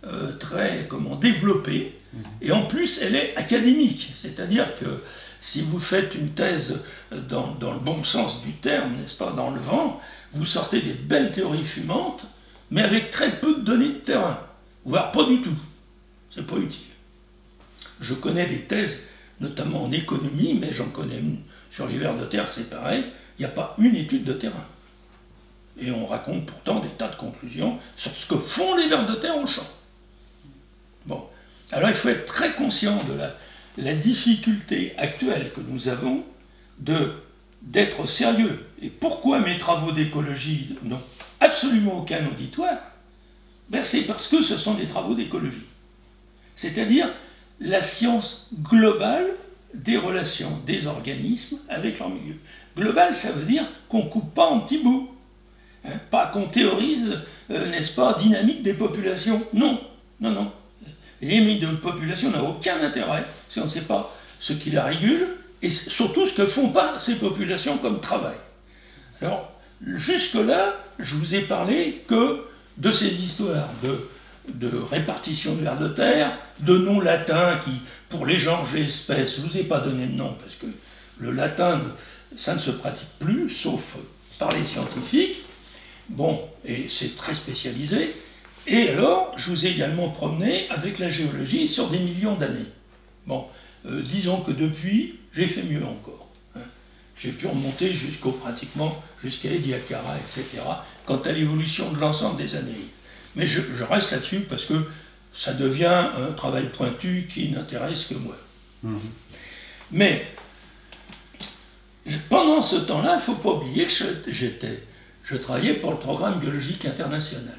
euh, très comment, développée, et en plus elle est académique, c'est-à-dire que si vous faites une thèse dans, dans le bon sens du terme, n'est-ce pas, dans le vent, vous sortez des belles théories fumantes, mais avec très peu de données de terrain, voire pas du tout. C'est pas utile. Je connais des thèses, notamment en économie, mais j'en connais une sur les vers de terre, c'est pareil, il n'y a pas une étude de terrain. Et on raconte pourtant des tas de conclusions sur ce que font les vers de terre au champ. Bon, alors il faut être très conscient de la, la difficulté actuelle que nous avons de, d'être sérieux. Et pourquoi mes travaux d'écologie n'ont absolument aucun auditoire? Ben c'est parce que ce sont des travaux d'écologie. C'est-à-dire la science globale des relations des organismes avec leur milieu. Global, ça veut dire qu'on ne coupe pas en petits bouts. Hein, pas qu'on théorise, euh, n'est-ce pas, dynamique des populations. Non, non, non. Les dynamiques de population n'ont aucun intérêt si on ne sait pas ce qui la régule et surtout ce que ne font pas ces populations comme travail. Alors, jusque-là, je vous ai parlé que de ces histoires de, de répartition de vers de terre, de noms latins qui, pour les genres et espèces, je ne vous ai pas donné de nom parce que le latin, ça ne se pratique plus, sauf par les scientifiques. Bon, et c'est très spécialisé. Et alors, je vous ai également promené avec la géologie sur des millions d'années. Bon, euh, disons que depuis, j'ai fait mieux encore. Hein. J'ai pu remonter jusqu'au pratiquement, jusqu'à Ediacara, et cetera, quant à l'évolution de l'ensemble des annélides. Mais je, je reste là-dessus parce que ça devient un travail pointu qui n'intéresse que moi. Mmh. Mais, je, pendant ce temps-là, il ne faut pas oublier que je, j'étais, je travaillais pour le programme biologique international.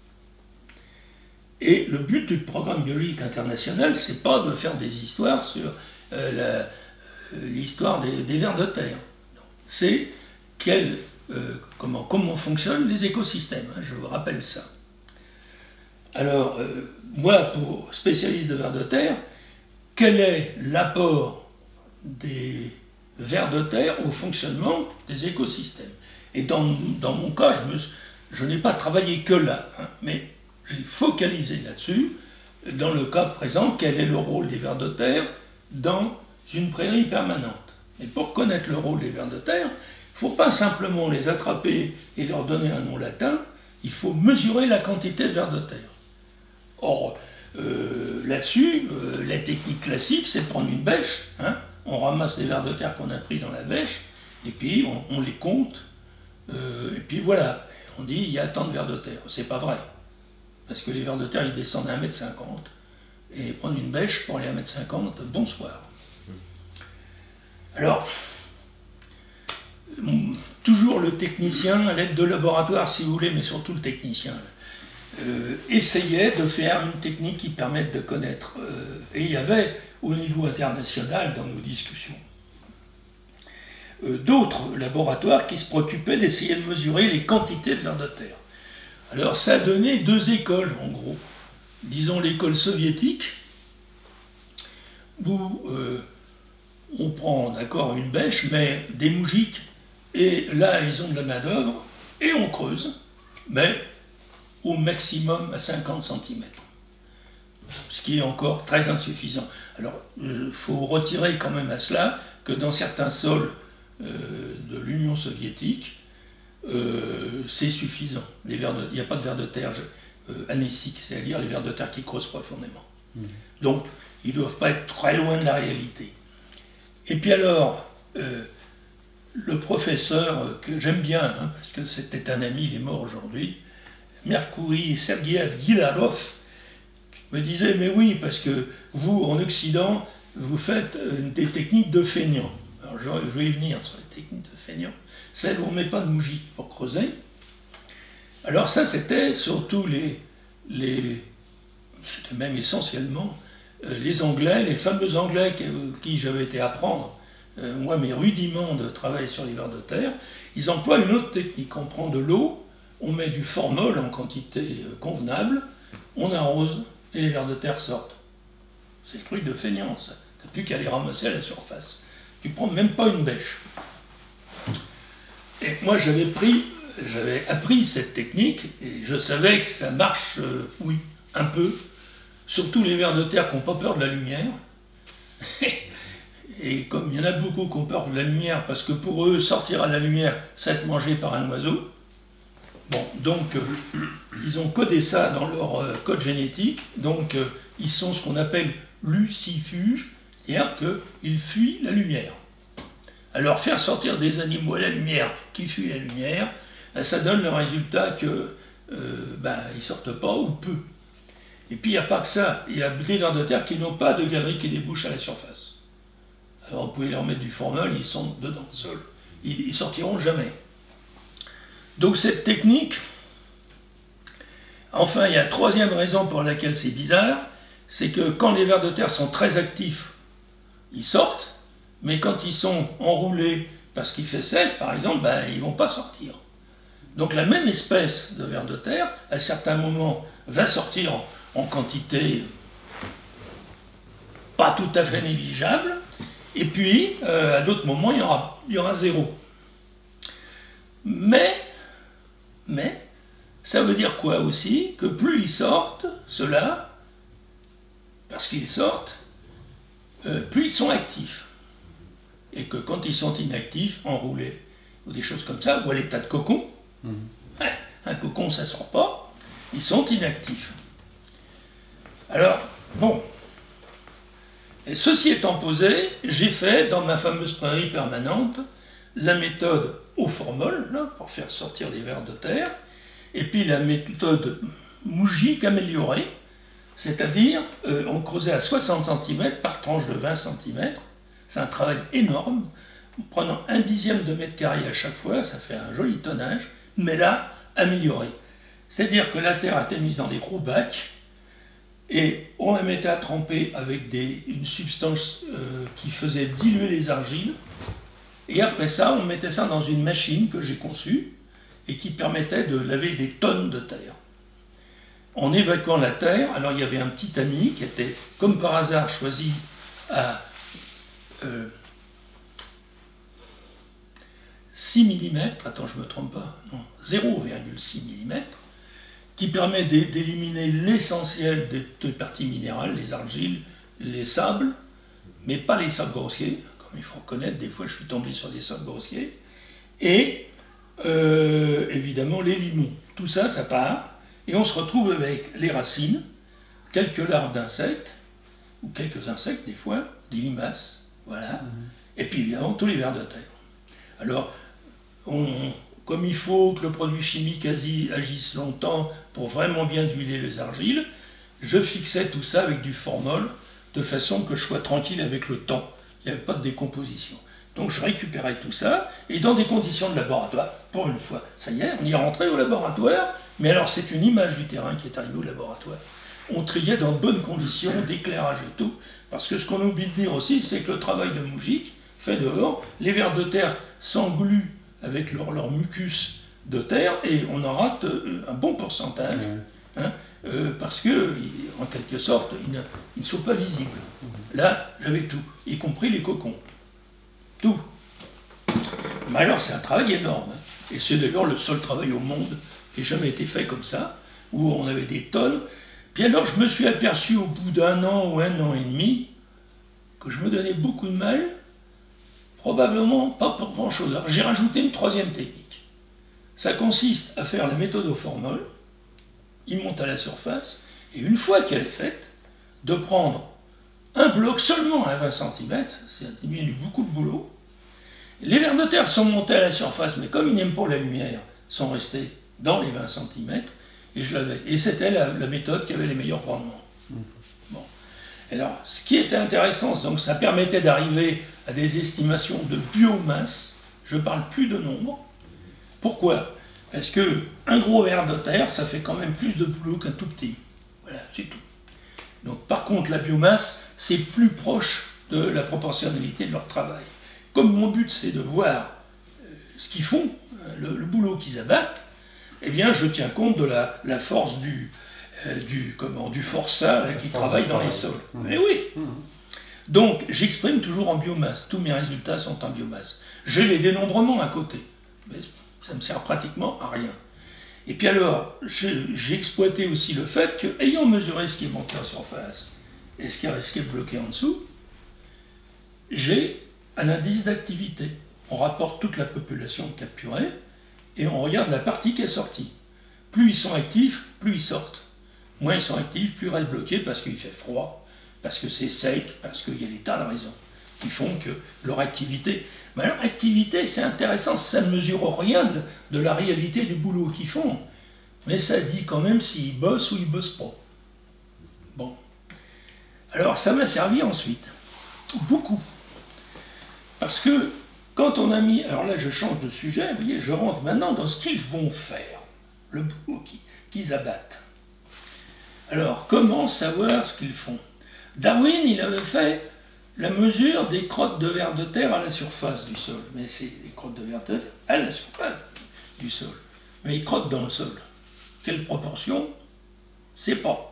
Et le but du programme biologique international, c'est pas de faire des histoires sur euh, l'histoire des, des vers de terre. C'est quel, euh, comment, comment fonctionnent les écosystèmes, hein, je vous rappelle ça. Alors, euh, moi, pour spécialiste de vers de terre, quel est l'apport des vers de terre au fonctionnement des écosystèmes? Et dans, dans mon cas, je, me, je n'ai pas travaillé que là, hein, mais j'ai focalisé là-dessus. Dans le cas présent, quel est le rôle des vers de terre dans une prairie permanente? Mais pour connaître le rôle des vers de terre, il ne faut pas simplement les attraper et leur donner un nom latin, il faut mesurer la quantité de vers de terre. Or, euh, là-dessus, euh, la technique classique, c'est prendre une bêche, hein, on ramasse les vers de terre qu'on a pris dans la bêche, et puis on, on les compte, euh, et puis voilà, on dit il y a tant de vers de terre. C'est pas vrai. Parce que les vers de terre, ils descendent à un mètre cinquante. Et prendre une bêche pour aller à un mètre cinquante, bonsoir. Alors, toujours le technicien, à l'aide de laboratoire si vous voulez, mais surtout le technicien, euh, essayait de faire une technique qui permette de connaître. Euh, et il y avait, au niveau international, dans nos discussions, euh, d'autres laboratoires qui se préoccupaient d'essayer de mesurer les quantités de vers de terre. Alors ça a donné deux écoles en gros. Disons l'école soviétique, où euh, on prend d'accord une bêche, mais des moujiks, et là ils ont de la main d'œuvre, et on creuse, mais au maximum à cinquante centimètres. Ce qui est encore très insuffisant. Alors il faut retirer quand même à cela que dans certains sols euh, de l'Union soviétique, Euh, c'est suffisant. Il n'y a pas de vers de terre euh, anéciques, c'est-à-dire les vers de terre qui creusent profondément. Mmh. Donc, ils ne doivent pas être très loin de la réalité. Et puis alors, euh, le professeur euh, que j'aime bien, hein, parce que c'était un ami, il est mort aujourd'hui, Mercouri Sergeyev Gilarov, me disait, mais oui, parce que vous, en Occident, vous faites euh, des techniques de feignant. Alors, je, je vais y venir sur les techniques de feignant. Celle où on ne met pas de moujik pour creuser. Alors ça, c'était surtout les... les c'était même essentiellement euh, les Anglais, les fameux Anglais qui, qui j'avais été apprendre, euh, moi, mes rudiments de travail sur les vers de terre, ils emploient une autre technique. On prend de l'eau, on met du formol en quantité euh, convenable, on arrose et les vers de terre sortent. C'est le truc de feignant, ça. T'as plus qu'à les ramasser à la surface. Tu prends même pas une bêche. Et moi, j'avais pris, j'avais appris cette technique, et je savais que ça marche, euh, oui, un peu, surtout les vers de terre qui n'ont pas peur de la lumière. Et comme il y en a beaucoup qui ont peur de la lumière, parce que pour eux, sortir à la lumière, c'est être mangé par un oiseau. Bon, donc, euh, ils ont codé ça dans leur euh, code génétique, donc euh, ils sont ce qu'on appelle lucifuges, c'est-à-dire qu'ils fuient la lumière. Alors, faire sortir des animaux à la lumière qui fuient la lumière, ça donne le résultat que euh, ben, ils ne sortent pas ou peu. Et puis, il n'y a pas que ça, il y a des vers de terre qui n'ont pas de galerie qui débouche à la surface. Alors, vous pouvez leur mettre du formol, ils sont dedans, seuls. Ils ne sortiront jamais. Donc cette technique, enfin il y a une troisième raison pour laquelle c'est bizarre, c'est que quand les vers de terre sont très actifs, ils sortent, mais quand ils sont enroulés parce qu'il fait sec, par exemple, ben, ils ne vont pas sortir. Donc la même espèce de vers de terre, à certains moments, va sortir en, en quantité pas tout à fait négligeable, et puis euh, à d'autres moments, il y aura, il y aura zéro. Mais Mais, ça veut dire quoi aussi? Que plus ils sortent, ceux-là, parce qu'ils sortent, euh, plus ils sont actifs. Et que quand ils sont inactifs, enroulés, ou des choses comme ça, ou à l'état de cocon, mmh. hein, un cocon ça ne sort pas, ils sont inactifs. Alors, bon, et ceci étant posé, j'ai fait dans ma fameuse prairie permanente la méthode au formol, là, pour faire sortir les vers de terre, et puis la méthode mougique améliorée, c'est-à-dire euh, on creusait à soixante centimètres par tranche de vingt centimètres, c'est un travail énorme, en prenant un dixième de mètre carré à chaque fois, ça fait un joli tonnage, mais là, amélioré. C'est-à-dire que la terre a été mise dans des gros bacs, et on la mettait à tremper avec des, une substance euh, qui faisait diluer les argiles. Et après ça, on mettait ça dans une machine que j'ai conçue et qui permettait de laver des tonnes de terre. En évacuant la terre, alors il y avait un petit ami qui était, comme par hasard, choisi à euh, six millimètres, attends, je ne me trompe pas, non, zéro virgule six millimètres, qui permet d'éliminer l'essentiel des, des parties minérales, les argiles, les sables, mais pas les sables grossiers. Il faut reconnaître, des fois je suis tombé sur des sables grossiers, et euh, évidemment les limons. Tout ça, ça part, et on se retrouve avec les racines, quelques larves d'insectes, ou quelques insectes des fois, des limaces, voilà, mmh. et puis évidemment tous les vers de terre. Alors, on, comme il faut que le produit chimique agisse longtemps pour vraiment bien diluer les argiles, je fixais tout ça avec du formol, de façon que je sois tranquille avec le temps. Il n'y avait pas de décomposition. Donc je récupérais tout ça, et dans des conditions de laboratoire, pour une fois, ça y est, on y est rentré au laboratoire, mais alors c'est une image du terrain qui est arrivée au laboratoire. On triait dans de bonnes conditions d'éclairage et tout, parce que ce qu'on oublie de dire aussi, c'est que le travail de mougique, fait dehors, les vers de terre s'engluent avec leur, leur mucus de terre, et on en rate un bon pourcentage, hein, Euh, parce que, en quelque sorte, ils ne, ils ne sont pas visibles. Là, j'avais tout, y compris les cocons. Tout. Mais alors, c'est un travail énorme. Et c'est d'ailleurs le seul travail au monde qui ait jamais été fait comme ça, où on avait des tonnes. Puis alors, je me suis aperçu au bout d'un an ou un an et demi que je me donnais beaucoup de mal, probablement pas pour grand-chose. Alors, j'ai rajouté une troisième technique. Ça consiste à faire la méthode au formol. Il monte à la surface, et une fois qu'elle est faite, de prendre un bloc seulement à vingt centimètres, c'est diminue beaucoup de boulot. Les vers de terre sont montés à la surface, mais comme ils n'aiment pas la lumière, sont restés dans les vingt centimètres, et je l'avais. Et c'était la, la méthode qui avait les meilleurs rendements. Bon. Alors, ce qui était intéressant, donc ça permettait d'arriver à des estimations de biomasse, je ne parle plus de nombre. Pourquoi ? Parce qu'un gros ver de terre, ça fait quand même plus de boulot qu'un tout petit. Voilà, c'est tout. Donc par contre, la biomasse, c'est plus proche de la proportionnalité de leur travail. Comme mon but, c'est de voir euh, ce qu'ils font, le, le boulot qu'ils abattent, eh bien, je tiens compte de la, la force du, euh, du, comment, du forçat là, qui travaille dans les sols. Mmh. Mais oui. Mmh. Donc, j'exprime toujours en biomasse. Tous mes résultats sont en biomasse. J'ai les dénombrements à côté. Mais ça ne me sert pratiquement à rien. Et puis alors, j'ai exploité aussi le fait que, ayant mesuré ce qui est monté en surface et ce qui est, ce qui est bloqué en dessous, j'ai un indice d'activité. On rapporte toute la population capturée et on regarde la partie qui est sortie. Plus ils sont actifs, plus ils sortent. Moins ils sont actifs, plus ils restent bloqués parce qu'il fait froid, parce que c'est sec, parce qu'il y a des tas de raisons qui font que leur activité... Mais leur activité, c'est intéressant, ça ne mesure rien de, de la réalité du boulot qu'ils font. Mais ça dit quand même s'ils bossent ou ils ne bossent pas. Bon. Alors ça m'a servi ensuite. Beaucoup. Parce que quand on a mis... Alors là, je change de sujet, vous voyez, je rentre maintenant dans ce qu'ils vont faire. Le boulot qu'ils abattent. Alors, comment savoir ce qu'ils font? Darwin, il avait fait la mesure des crottes de vers de terre à la surface du sol. Mais c'est des crottes de vers de terre à la surface du sol. Mais ils crottent dans le sol. Quelle proportion? C'est pas.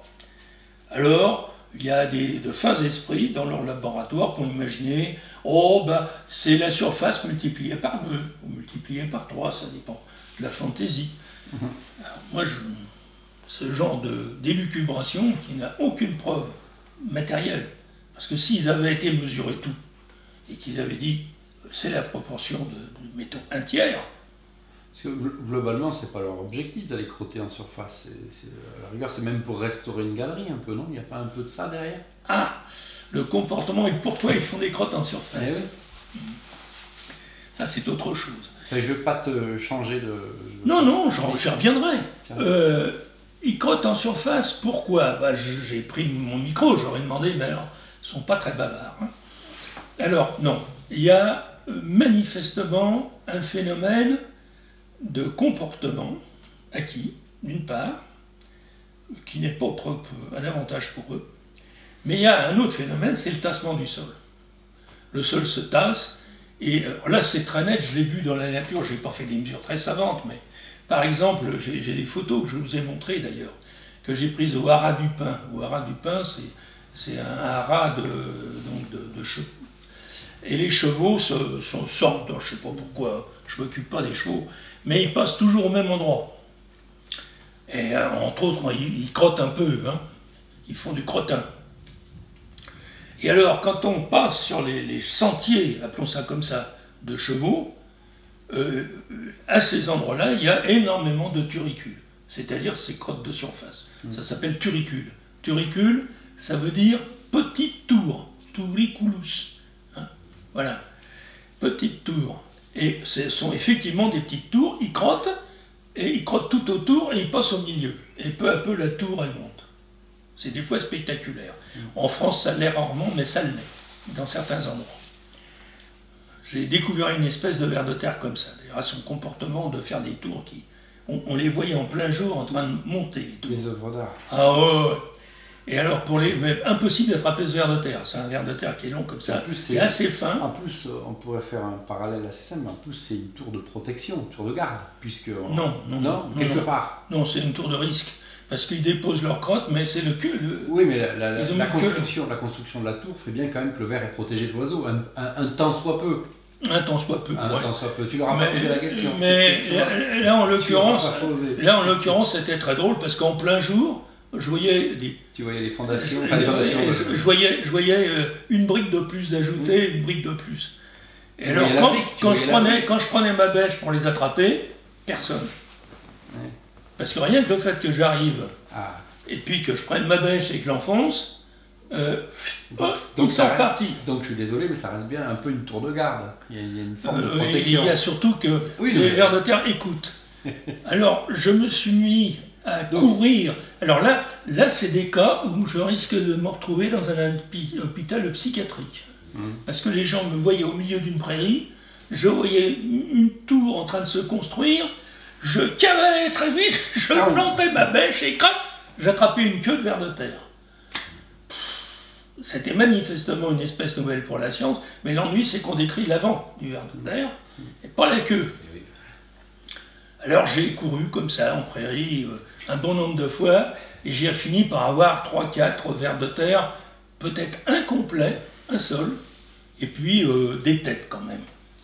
Alors, il y a des, de fins esprits dans leur laboratoire qui ont imaginé, oh, ben, c'est la surface multipliée par deux, ou multipliée par trois, ça dépend de la fantaisie. Mmh. Alors, moi, je, ce genre d'élucubration qui n'a aucune preuve matérielle, parce que s'ils avaient été mesurés tout, et qu'ils avaient dit, c'est la proportion de, de, mettons, un tiers. Parce que globalement, c'est pas leur objectif d'aller crotter en surface. C est, c est, à la rigueur, c'est même pour restaurer une galerie un peu, non? Il n'y a pas un peu de ça derrière? Ah, le comportement et pourquoi ils font des crottes en surface. Eh oui. Ça, c'est autre chose. Je ne vais pas te changer de... Non, non, j'y reviendrai. Euh, ils crottent en surface, pourquoi? Bah, j'ai pris mon micro, j'aurais demandé, mais alors, ils ne sont pas très bavards. Hein. Alors, non, il y a euh, manifestement un phénomène de comportement acquis, d'une part, qui n'est pas propre, un avantage pour eux, mais il y a un autre phénomène, c'est le tassement du sol. Le sol se tasse, et euh, là c'est très net, je l'ai vu dans la nature, je n'ai pas fait des mesures très savantes, mais par exemple, j'ai des photos que je vous ai montrées d'ailleurs, que j'ai prises au haras du pin. Au haras du pin, c'est un haras de, donc de, de chevaux. Et les chevaux se, se sortent, je ne sais pas pourquoi, je ne m'occupe pas des chevaux, mais ils passent toujours au même endroit. Et euh, entre autres, ils, ils crottent un peu, hein. Ils font du crottin. Et alors, quand on passe sur les, les sentiers, appelons ça comme ça, de chevaux, euh, à ces endroits-là, il y a énormément de turicules, c'est-à-dire ces crottes de surface. Mmh. Ça s'appelle turicule. Turicule, ça veut dire petite tour, turiculus. Hein, voilà, petite tour. Et ce sont effectivement des petites tours, ils crottent, et ils crottent tout autour, et ils passent au milieu. Et peu à peu, la tour, elle monte. C'est des fois spectaculaire. Mmh. En France, ça l'est rarement, mais ça l'est, dans certains endroits. J'ai découvert une espèce de ver de terre comme ça, d'ailleurs, à son comportement de faire des tours qui... On, on les voyait en plein jour en train de monter, les tours. Les œuvres d'art. Ah ouais. Et alors, pour les... Mais impossible d'attraper ce ver de terre. C'est un ver de terre qui est long comme ça, plus, qui est assez fin. En plus, on pourrait faire un parallèle assez simple, mais en plus, c'est une tour de protection, une tour de garde, puisque... On... Non, non, non, non, quelque non, part. Non, c'est une tour de risque. Parce qu'ils déposent leurs crottes, mais c'est le cul. Le... Oui, mais la, la, la, construction, que... la construction de la tour fait bien quand même que le ver est protégé de l'oiseau, un, un, un temps soit peu. Un temps soit peu. Un ouais. temps soit peu. Tu leur as pas posé la question. Mais là, là, en l'occurrence, là, en l'occurrence, c'était très drôle parce qu'en plein jour, je voyais des. Tu voyais les fondations. Enfin, les fondations je, je, je voyais, je voyais une brique de plus ajoutée, mmh. une brique de plus. Et tu alors, quand, brique, quand, je prenais, quand je prenais ma bêche pour les attraper, personne. Ouais. Parce que rien que le fait que j'arrive. Ah. Et puis que je prenne ma bêche et que je l'enfonce, euh, donc, ils donc sont reste, partis. Donc je suis désolé, mais ça reste bien un peu une tour de garde. Il y a, il y a une forme euh, de protection. Il y a surtout que oui, les mais... vers de terre écoutent. Alors je me suis mis à donc, couvrir. Alors là, là c'est des cas où je risque de me retrouver dans un hôpital psychiatrique. Hum. Parce que les gens me voyaient au milieu d'une prairie, je voyais une tour en train de se construire, je cavalais très vite, je ah, plantais oui. ma bêche et crac, j'attrapais une queue de ver de terre. C'était manifestement une espèce nouvelle pour la science, mais l'ennui c'est qu'on décrit l'avant du ver de terre, et pas la queue. Alors j'ai couru comme ça en prairie un bon nombre de fois, et j'ai fini par avoir trois quatre vers de terre, peut-être incomplets, un seul, et puis euh, des têtes quand même.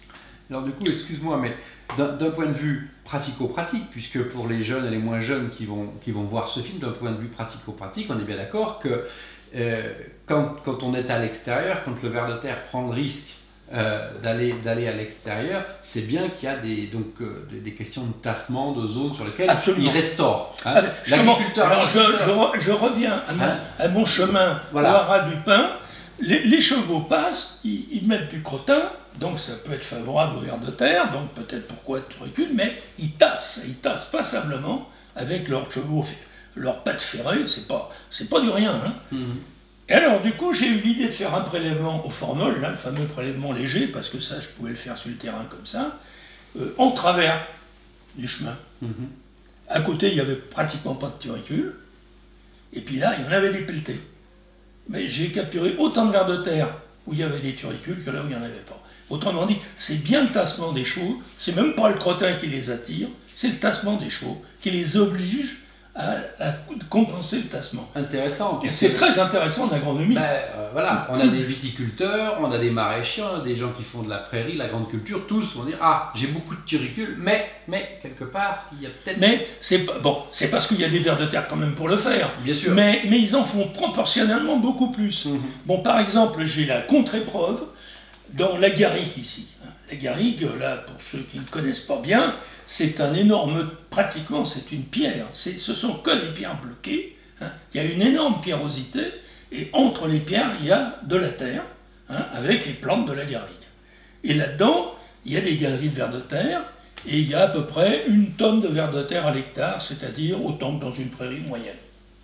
Alors du coup, excuse-moi, mais d'un point de vue pratico-pratique, puisque pour les jeunes et les moins jeunes qui vont, qui vont voir ce film, d'un point de vue pratico-pratique, on est bien d'accord que euh, quand, quand on est à l'extérieur, quand le ver de terre prend le risque euh, d'aller d'aller à l'extérieur, c'est bien qu'il y a des, donc, euh, des, des questions de tassement, de zones sur lesquelles Absolument. il restaure. Hein. Ah, L'agriculteur... Alors je, je, je reviens à mon, hein? à mon chemin voilà. au haras du pin. Les, les chevaux passent, ils, ils mettent du crottin, donc ça peut être favorable au ver de terre, donc peut-être pourquoi tu recules, mais ils tassent, ils tassent passablement avec leurs chevaux, leurs pattes ferrées, c'est pas, c'est pas du rien. Hein. Mm-hmm. Et alors du coup j'ai eu l'idée de faire un prélèvement au formol, là, le fameux prélèvement léger, parce que ça je pouvais le faire sur le terrain comme ça, euh, en travers du chemin. Mm-hmm. À côté il n'y avait pratiquement pas de turicule, et puis là il y en avait des pelletés. Mais j'ai capturé autant de vers de terre où il y avait des turicules que là où il n'y en avait pas. Autrement dit, c'est bien le tassement des chevaux, c'est même pas le crottin qui les attire, c'est le tassement des chevaux qui les oblige à, à compenser le tassement. Intéressant. Et c'est très intéressant en agronomie. Ben, euh, voilà, on a des viticulteurs, on a des maraîchers, on a des gens qui font de la prairie, la grande culture, tous vont dire « Ah, j'ai beaucoup de turicules, mais, mais, quelque part, il y a peut-être... » Mais c'est bon, c'est parce qu'il y a des vers de terre quand même pour le faire. Bien sûr. Mais, mais ils en font proportionnellement beaucoup plus. Mm-hmm. Bon, par exemple, j'ai la contre-épreuve dans la garrigue ici. La garrigue, là, pour ceux qui ne connaissent pas bien, c'est un énorme, pratiquement c'est une pierre, ce sont que les pierres bloquées, hein. Il y a une énorme pierrosité, et entre les pierres, il y a de la terre, hein, avec les plantes de la garrigue. Et là-dedans, il y a des galeries de vers de terre, et il y a à peu près une tonne de vers de terre à l'hectare, c'est-à-dire autant que dans une prairie moyenne.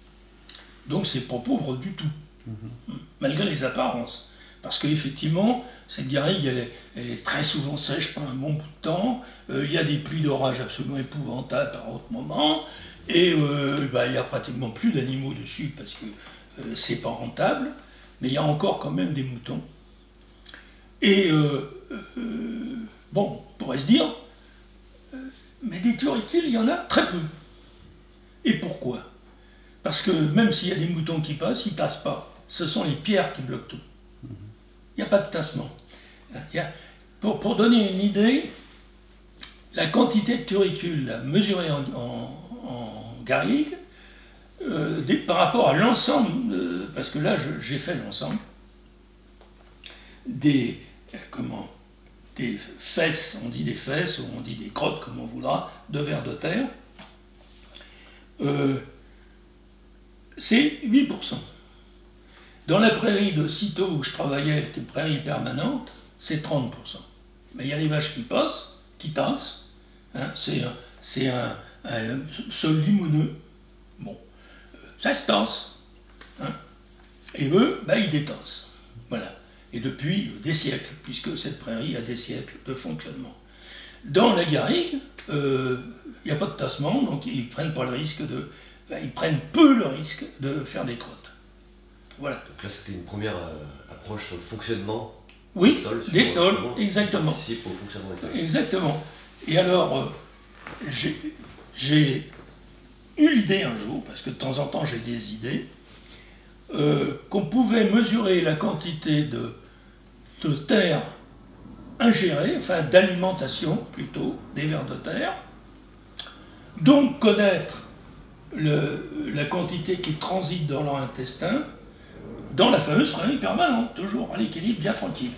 Donc c'est pas pauvre du tout, mm-hmm. malgré les apparences. Parce qu'effectivement, cette garrigue, elle est, elle est très souvent sèche pendant un bon bout de temps. Euh, il y a des pluies d'orage absolument épouvantables par autre moment. Et euh, bah, il n'y a pratiquement plus d'animaux dessus parce que euh, c'est pas rentable. Mais il y a encore quand même des moutons. Et euh, euh, bon, on pourrait se dire, euh, mais des turicules, il y en a très peu. Et pourquoi? Parce que même s'il y a des moutons qui passent, ils ne tassent pas. Ce sont les pierres qui bloquent tout. Il n'y a pas de tassement. Il y a, pour, pour donner une idée, la quantité de turicules mesurée en, en, en garrigue, euh, des, par rapport à l'ensemble, euh, parce que là j'ai fait l'ensemble, des, euh, comment, des fesses, on dit des fesses, ou on dit des crottes comme on voudra, de vers de terre, euh, c'est huit pour cent. Dans la prairie de Citeaux où je travaillais, qui est une prairie permanente, c'est trente pour cent. Mais il y a des vaches qui passent, qui tassent, hein, c'est un, un, un sol limoneux. Bon, ça se tasse. Hein, et eux, bah, ils détassent. Voilà. Et depuis des siècles, puisque cette prairie a des siècles de fonctionnement. Dans la garrigue, il euh, n'y a pas de tassement, donc ils ne prennent pas le risque de. Enfin, ils prennent peu le risque de faire des crottes. Voilà. Donc là, c'était une première euh, approche sur le fonctionnement oui, des sols. Des sols, exactement. Au fonctionnement des sols. Exactement. Et alors, euh, j'ai eu l'idée un jour, parce que de temps en temps j'ai des idées, euh, qu'on pouvait mesurer la quantité de, de terre ingérée, enfin d'alimentation plutôt, des vers de terre, donc connaître le, la quantité qui transite dans leur intestin, dans la fameuse prairie permanente, toujours à l'équilibre, bien tranquille.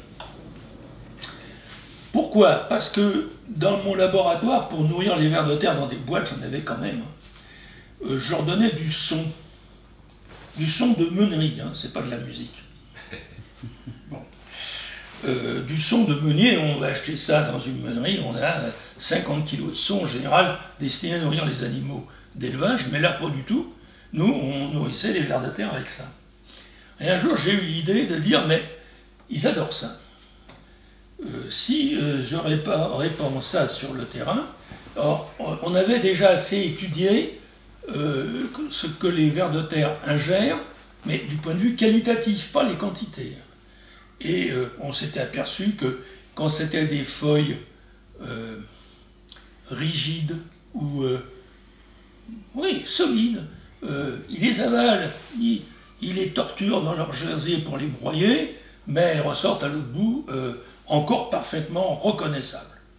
Pourquoi? Parce que dans mon laboratoire, pour nourrir les vers de terre dans des boîtes, j'en avais quand même, euh, je leur donnais du son. Du son de meunerie, hein, c'est pas de la musique. Bon. Euh, du son de meunier, on va acheter ça dans une meunerie, on a cinquante kilos de son en général destiné à nourrir les animaux d'élevage, mais là pas du tout. Nous, on nourrissait les vers de terre avec ça. Et un jour, j'ai eu l'idée de dire, mais ils adorent ça. Euh, si euh, je répands ça sur le terrain, or, on avait déjà assez étudié euh, ce que les vers de terre ingèrent, mais du point de vue qualitatif, pas les quantités. Et euh, on s'était aperçu que quand c'était des feuilles euh, rigides ou euh, oui, solides, euh, ils les avalent, ils, ils les torturent dans leur jersey pour les broyer, mais elles ressortent à l'autre bout euh, encore parfaitement reconnaissables.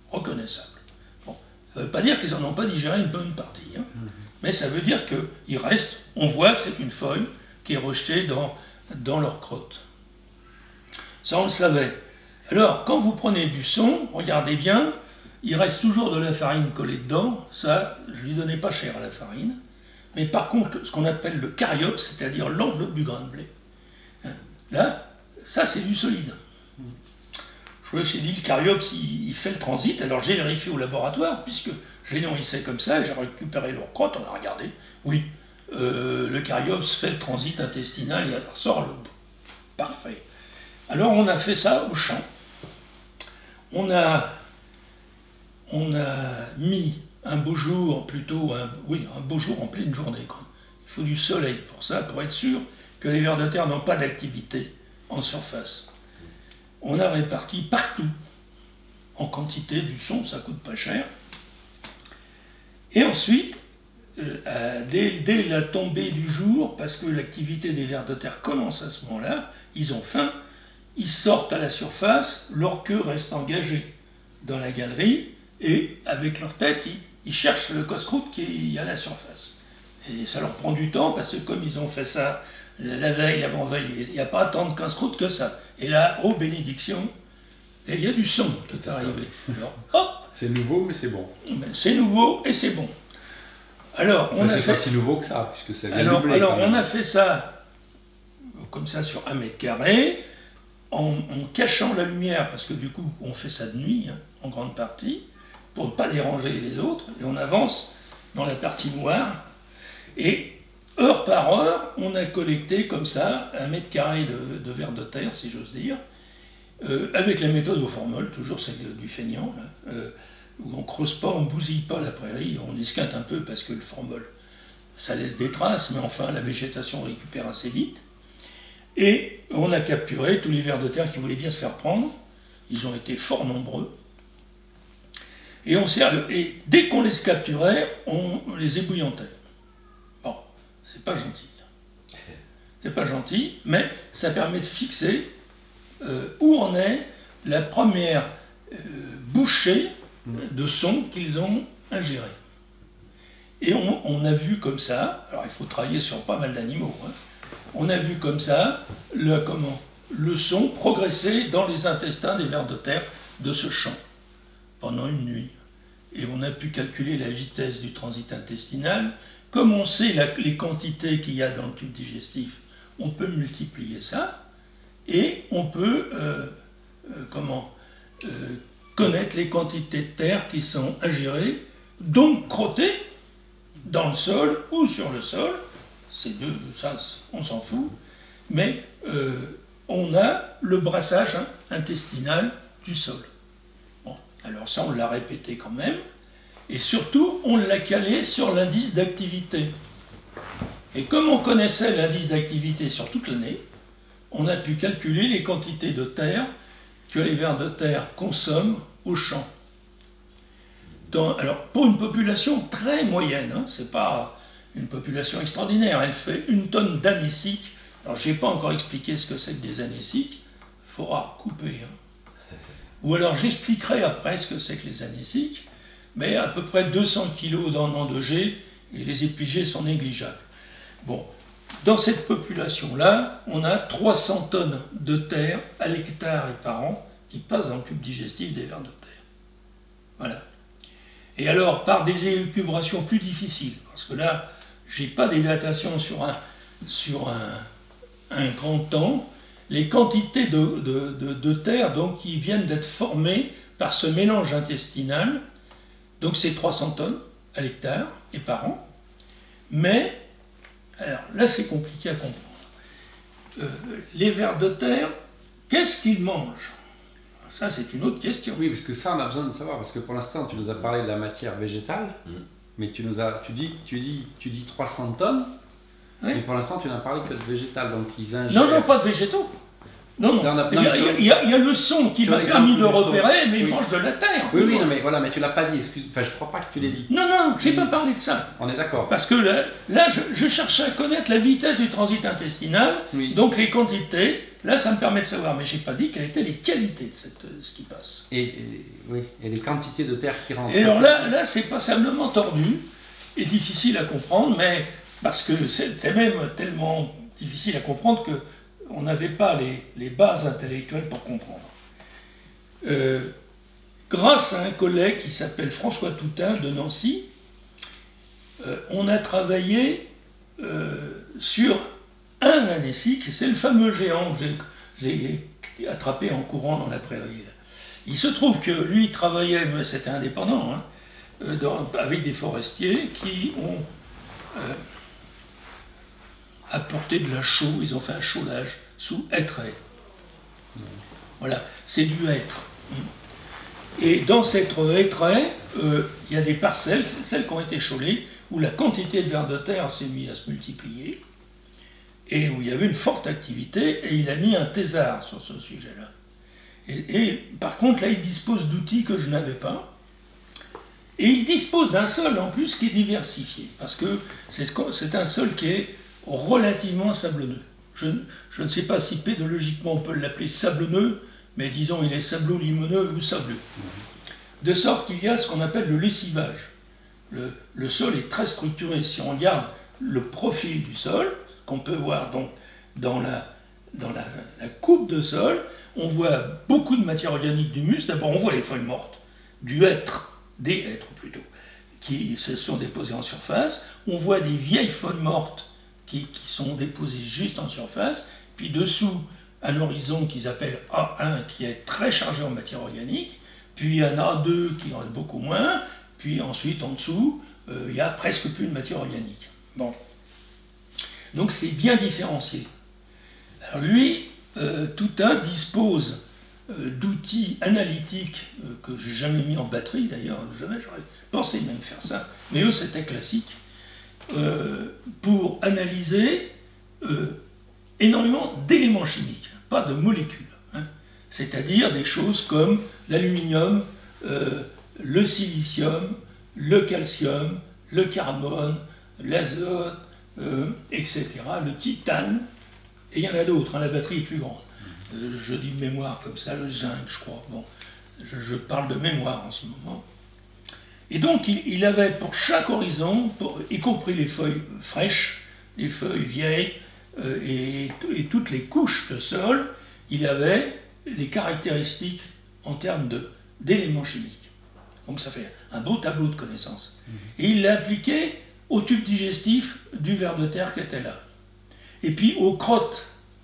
reconnaissable. Bon, ça ne veut pas dire qu'ils n'en ont pas digéré une bonne partie, hein. Mmh. Mais ça veut dire qu'il reste, on voit que c'est une feuille qui est rejetée dans, dans leur crotte. Ça, on le savait. Alors, quand vous prenez du son, regardez bien, il reste toujours de la farine collée dedans. Ça, je ne lui donnais pas cher à la farine. Mais par contre, ce qu'on appelle le caryopse, c'est-à-dire l'enveloppe du grain de blé, là, ça, c'est du solide. Je me suis dit, le caryopse, il, il fait le transit. Alors, j'ai vérifié au laboratoire, puisque j'ai nourrissé comme ça, j'ai récupéré leur crotte, on a regardé. Oui, euh, le caryopse fait le transit intestinal et alors sort le bout. Parfait. Alors, on a fait ça au champ. On a, on a mis un beau jour, plutôt, un, oui, un beau jour en pleine journée, quoi. Il faut du soleil pour ça, pour être sûr que les vers de terre n'ont pas d'activité en surface. On a réparti partout, en quantité du son, ça coûte pas cher. Et ensuite, euh, dès, dès la tombée du jour, parce que l'activité des vers de terre commence à ce moment-là, ils ont faim, ils sortent à la surface, leur queue reste engagée dans la galerie, et avec leur tête, ils, ils cherchent le casse-croûte qui est à la surface. Et ça leur prend du temps, parce que comme ils ont fait ça la veille, l'avant-veille, il n'y a pas tant de casse-croûte que ça. Et là, oh bénédiction, et il y a du son qui est arrivé. Alors, hop, c'est nouveau, mais c'est bon. C'est nouveau et c'est bon. Alors, on mais a c'est fait... pas si nouveau que ça, puisque ça vient alors, du blé. alors on a fait ça comme ça sur un mètre carré, en, en cachant la lumière, parce que du coup, on fait ça de nuit, hein, en grande partie, pour ne pas déranger les autres, et on avance dans la partie noire, et heure par heure, on a collecté comme ça un mètre carré de, de vers de terre, si j'ose dire, euh, avec la méthode au formol, toujours celle du feignant, là, euh, où on ne creuse pas, on ne bousille pas la prairie, on esquinte un peu parce que le formol, ça laisse des traces, mais enfin la végétation récupère assez vite. Et on a capturé tous les vers de terre qui voulaient bien se faire prendre, ils ont été fort nombreux. Et, on et dès qu'on les capturait, on les ébouillantait. Bon, c'est pas gentil. C'est pas gentil, mais ça permet de fixer euh, où en est la première euh, bouchée de son qu'ils ont ingéré. Et on, on a vu comme ça, alors il faut travailler sur pas mal d'animaux, hein, on a vu comme ça le, comment, le son progresser dans les intestins des vers de terre de ce champ pendant une nuit. Et on a pu calculer la vitesse du transit intestinal. Comme on sait la, les quantités qu'il y a dans le tube digestif, on peut multiplier ça et on peut euh, euh, comment, euh, connaître les quantités de terre qui sont ingérées, donc crottées dans le sol ou sur le sol. Ces deux, ça, on s'en fout, mais euh, on a le brassage hein, intestinal du sol. Bon, alors ça, on l'a répété quand même, et surtout, on l'a calé sur l'indice d'activité. Et comme on connaissait l'indice d'activité sur toute l'année, on a pu calculer les quantités de terre que les vers de terre consomment au champ. Dans, alors, pour une population très moyenne, hein, c'est pas une population extraordinaire, elle fait une tonne d'anéciques. Alors, je n'ai pas encore expliqué ce que c'est que des anéciques, il faudra couper. Hein. Ou alors, j'expliquerai après ce que c'est que les anéciques, mais à peu près deux cents kilos dans en deux G, et les épigées sont négligeables. Bon, dans cette population-là, on a trois cents tonnes de terre à l'hectare et par an qui passent dans le tube digestif des vers de terre. Voilà. Et alors, par des élucubrations plus difficiles, parce que là, je n'ai pas des datations sur un, sur un, un grand temps, les quantités de, de, de, de terre donc, qui viennent d'être formées par ce mélange intestinal, donc c'est trois cents tonnes à l'hectare et par an, mais, alors là c'est compliqué à comprendre. Euh, les vers de terre, qu'est-ce qu'ils mangent? Ça, c'est une autre question. Oui, parce que ça, on a besoin de savoir, parce que pour l'instant, tu nous as parlé de la matière végétale, mmh. mais tu nous as, tu dis, tu dis, tu dis trois cents tonnes, oui. mais pour l'instant, tu n'as parlé que de végétal, donc ils ingèrent... Non, non, pas de végétaux. Non, non, Là, on a- il, y a, non, il, y a, il y a le son qui sur m'a l'exemple permis de du son. repérer, mais il Oui. mange de la terre. Oui, oui, Il non, mange- mais voilà, mais tu l'as pas dit, excuse. Enfin, je crois pas que tu l'aies dit. Non, non, j'ai pas parlé de ça. On est d'accord. Parce que là, là je, je cherchais à connaître la vitesse du transit intestinal, Oui. donc les quantités, là ça me permet de savoir, mais j'ai pas dit quelles étaient les qualités de cette, euh, ce qui passe. Et, et- oui, et les quantités de terre qui rentrent. Et alors là, là c'est passablement tordu et difficile à comprendre, mais parce que c'était même tellement difficile à comprendre que on n'avait pas les, les bases intellectuelles pour comprendre. Euh, grâce à un collègue qui s'appelle François Toutain de Nancy, euh, on a travaillé euh, sur un anécique, c'est le fameux géant que j'ai j'ai attrapé en courant dans la prairie. Il se trouve que lui travaillait, mais c'était indépendant, hein, euh, dans- avec des forestiers qui ont euh, apporté de la chaux, ils ont fait un chaudage sous hêtraie. Voilà, c'est du hêtre. Et dans cette hêtraie, euh, il y a des parcelles, celles qui ont été chaulées, où la quantité de vers de terre s'est mise à se multiplier, et où il y avait une forte activité, et il a mis un thésard sur ce sujet-là. Et, et par contre, là, il dispose d'outils que je n'avais pas, et il dispose d'un sol en plus qui est diversifié, parce que c'est ce qu'on- c'est un sol qui est relativement sablonneux. Je, ne- je ne sais pas si pédologiquement on peut l'appeler sablonneux, mais disons il est sablo-limoneux ou sableux. De sorte qu'il y a ce qu'on appelle le lessivage. Le, le sol est très structuré. Si on regarde le profil du sol, qu'on peut voir donc dans la, dans la, la coupe de sol, on voit beaucoup de matière organique d'humus. D'abord, on voit les feuilles mortes, du hêtre, des hêtres plutôt, qui se sont déposées en surface. On voit des vieilles feuilles mortes qui, qui sont déposées juste en surface. Puis dessous, un horizon qu'ils appellent A un qui est très chargé en matière organique. Puis un A deux qui en est beaucoup moins. Puis ensuite, en dessous, euh, il n'y a presque plus de matière organique. Bon. Donc c'est bien différencié. Alors lui, euh, Toutain dispose euh, d'outils analytiques euh, que j'ai jamais mis en batterie d'ailleurs, jamais j'aurais pensé même faire ça, mais eux c'était classique, euh, pour analyser euh, énormément d'éléments chimiques, pas de molécules. Hein. C'est-à-dire des choses comme l'aluminium, euh, le silicium, le calcium, le carbone, l'azote, euh, et cetera, le titane, et il y en a d'autres, hein, la batterie est plus grande. Euh, je dis de mémoire comme ça, le zinc, je crois. Bon, je, je parle de mémoire en ce moment. Et donc, il, il avait pour chaque horizon, pour, y compris les feuilles fraîches, les feuilles vieilles, euh, et, et toutes les couches de sol, il avait les caractéristiques en termes de, d'éléments chimiques. Donc ça fait un beau tableau de connaissances. Et il l'a appliqué au tube digestif du ver de terre qui était là. Et puis aux crottes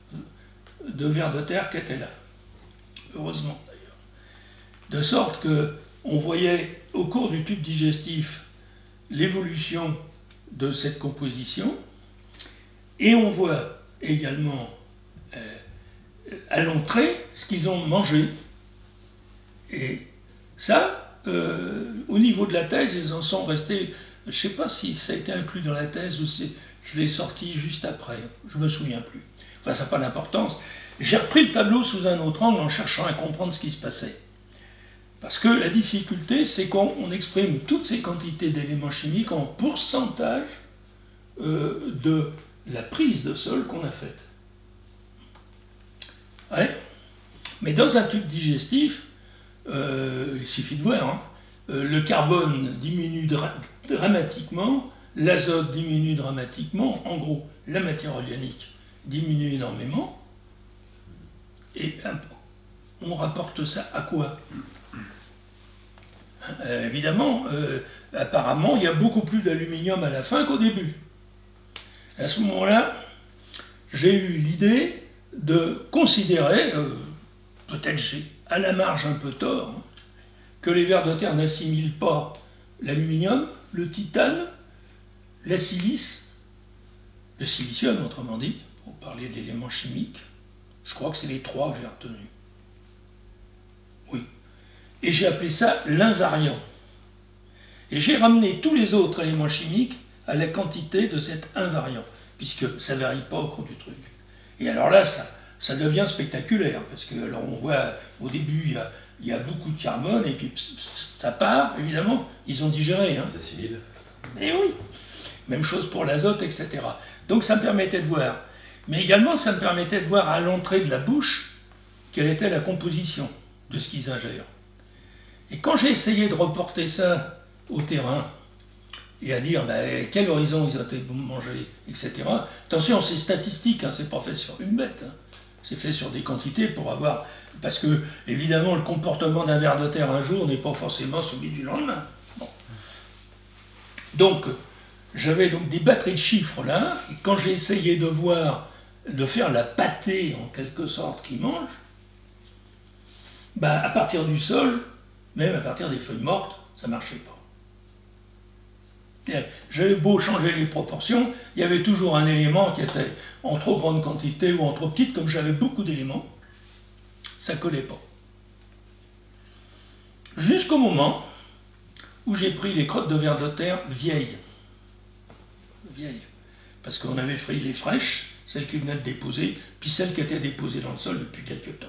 de vers de terre qui étaient là. Heureusement d'ailleurs. De sorte que on voyait au cours du tube digestif l'évolution de cette composition, et on voit également euh, à l'entrée ce qu'ils ont mangé. Et ça, euh, au niveau de la thèse, ils en sont restés. Je ne sais pas si ça a été inclus dans la thèse ou si je l'ai sorti juste après. Je ne me souviens plus. Enfin, ça n'a pas d'importance. J'ai repris le tableau sous un autre angle en cherchant à comprendre ce qui se passait. Parce que la difficulté, c'est qu'on exprime toutes ces quantités d'éléments chimiques en pourcentage euh, de la prise de sol qu'on a faite. Ouais. Mais dans un tube digestif, euh, il suffit de voir, hein, euh, le carbone diminue dra dramatiquement, l'azote diminue dramatiquement, en gros, la matière organique diminue énormément, et euh, on rapporte ça à quoi? euh, Évidemment, euh, apparemment, il y a beaucoup plus d'aluminium à la fin qu'au début. À ce moment-là, j'ai eu l'idée de considérer, euh, peut-être j'ai à la marge un peu tort, hein, que les vers de terre n'assimilent pas l'aluminium, le titane, la silice, le silicium autrement dit, pour parler de l'élément chimique. Je crois que c'est les trois que j'ai retenus. Oui. Et j'ai appelé ça l'invariant. Et j'ai ramené tous les autres éléments chimiques à la quantité de cet invariant, puisque ça ne varie pas au cours du truc. Et alors là, ça, ça devient spectaculaire, parce que alors on voit au début il y a, il y a beaucoup de carbone, et puis ça part, évidemment, ils ont digéré. Hein. Ils assimilent. Et oui, même chose pour l'azote, et cetera. Donc ça me permettait de voir. Mais également, ça me permettait de voir à l'entrée de la bouche quelle était la composition de ce qu'ils ingèrent. Et quand j'ai essayé de reporter ça au terrain, et à dire ben, quel horizon ils ont été mangés, et cetera. Attention, c'est statistique, hein, c'est pas fait sur une bête. Hein. C'est fait sur des quantités pour avoir... Parce que, évidemment, le comportement d'un ver de terre un jour n'est pas forcément celui du lendemain. Bon. Donc, j'avais donc des batteries de chiffres là, et quand j'ai essayé de voir, de faire la pâtée en quelque sorte qu'ils mangent, ben, à partir du sol, même à partir des feuilles mortes, ça ne marchait pas. J'avais beau changer les proportions, il y avait toujours un élément qui était en trop grande quantité ou en trop petite, comme j'avais beaucoup d'éléments, ça ne collait pas. Jusqu'au moment où j'ai pris les crottes de vers de terre vieilles. Vieilles. Parce qu'on avait pris les fraîches, celles qui venaient de déposer, puis celles qui étaient déposées dans le sol depuis quelque temps.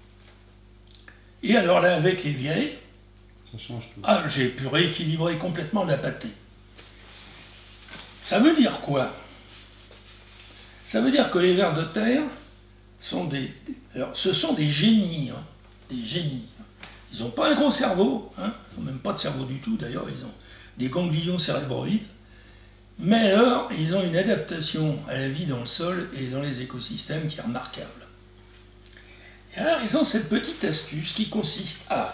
Et alors là, avec les vieilles, ça change tout. Ah, j'ai pu rééquilibrer complètement la pâtée. Ça veut dire quoi? Ça veut dire que les vers de terre sont des... Alors, ce sont des génies, hein, des génies. Ils n'ont pas un gros cerveau, hein, ils n'ont même pas de cerveau du tout, d'ailleurs, ils ont des ganglions cérébroïdes, mais alors, ils ont une adaptation à la vie dans le sol et dans les écosystèmes qui est remarquable. Et alors, ils ont cette petite astuce qui consiste à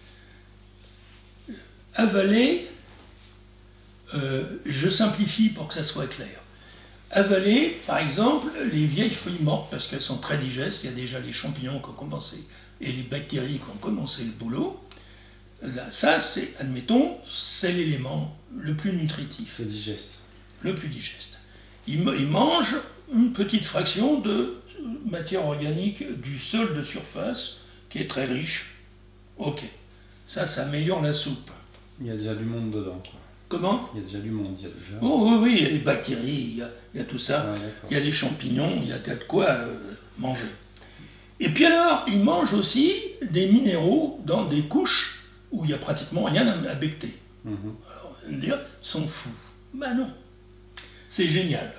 avaler, euh, je simplifie pour que ça soit clair, avaler, par exemple, les vieilles feuilles mortes, parce qu'elles sont très digestes, il y a déjà les champignons qui ont commencé, et les bactéries qui ont commencé le boulot. Là, ça, c'est, admettons, c'est l'élément le plus nutritif. C'est digeste. Le plus digeste. Ils, ils mangent une petite fraction de matière organique du sol de surface, qui est très riche. Ok. Ça, ça améliore la soupe. Il y a déjà du monde dedans, quoi. Comment? Il y a déjà du monde, il y a déjà... Oh oui, oui, il y a des bactéries, il y a, il y a tout ça. Ouais, il y a des champignons, il y a de quoi euh, manger. Et puis alors, ils mangent aussi des minéraux dans des couches où il n'y a pratiquement rien à, à becter. Mm-hmm. Alors, on va me dire, ils sont fous. Ben non. C'est génial.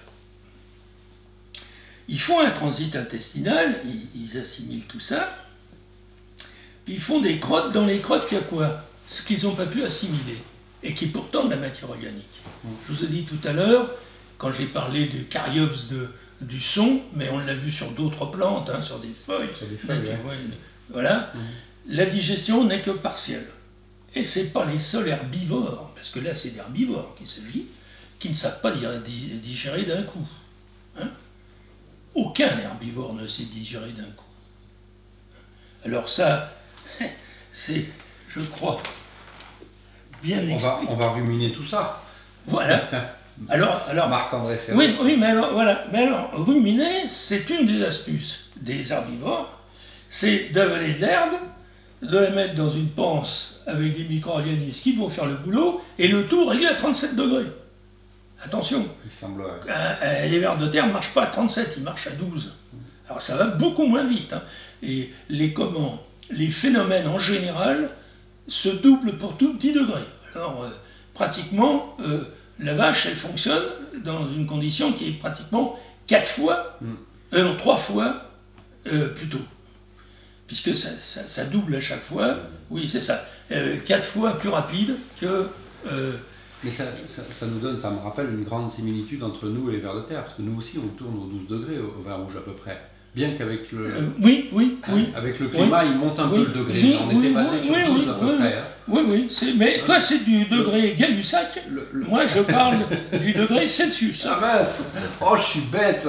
Ils font un transit intestinal, ils, ils assimilent tout ça, puis ils font des crottes. Dans les crottes, il y a quoi? Ce qu'ils n'ont pas pu assimiler, et qui est pourtant de la matière organique. Mm. Je vous ai dit tout à l'heure, quand j'ai parlé du caryopse de, du son, mais on l'a vu sur d'autres plantes, hein, sur des feuilles, sur des feuilles là, ouais. Voilà, mm. La digestion n'est que partielle. Et ce n'est pas les seuls herbivores, parce que là c'est d'herbivores qu'il s'agit, qui ne savent pas digérer d'un coup. Hein? Aucun herbivore ne sait digérer d'un coup. Alors ça, c'est, je crois, bien on expliqué. va, on va ruminer tout ça. Voilà. Alors, alors Marc-André Serres. Oui, oui, mais alors, voilà. Mais alors, ruminer, c'est une des astuces des herbivores, c'est d'avaler de l'herbe, de la mettre dans une panse avec des micro-organismes qui vont faire le boulot, et le tout réglé à trente-sept degrés. Attention, Il semble... euh, les vers de terre ne marchent pas à trente-sept, ils marchent à douze. Alors ça va beaucoup moins vite. Hein. Et les, comment, les phénomènes en général se doublent pour tout petit degré. Alors euh, pratiquement, euh, la vache, elle fonctionne dans une condition qui est pratiquement quatre fois, mm. euh, non, trois fois euh, plus tôt. Puisque ça, ça, ça double à chaque fois, oui c'est ça, euh, quatre fois plus rapide que... Euh, Mais ça, ça, ça nous donne, ça me rappelle une grande similitude entre nous et les vers de terre, parce que nous aussi on tourne aux douze degrés au, au vert rouge à peu près. Bien qu'avec le, euh, oui, oui, oui. Avec le climat, oui, il monte un oui, peu le degré, oui, on oui, était basé oui, sur oui, douze oui, à peu oui, près. Hein. Oui, oui, c'est, mais toi c'est du degré Gay-Lussac, le, le... moi je parle du degré Celsius. Ah mince, oh je suis bête.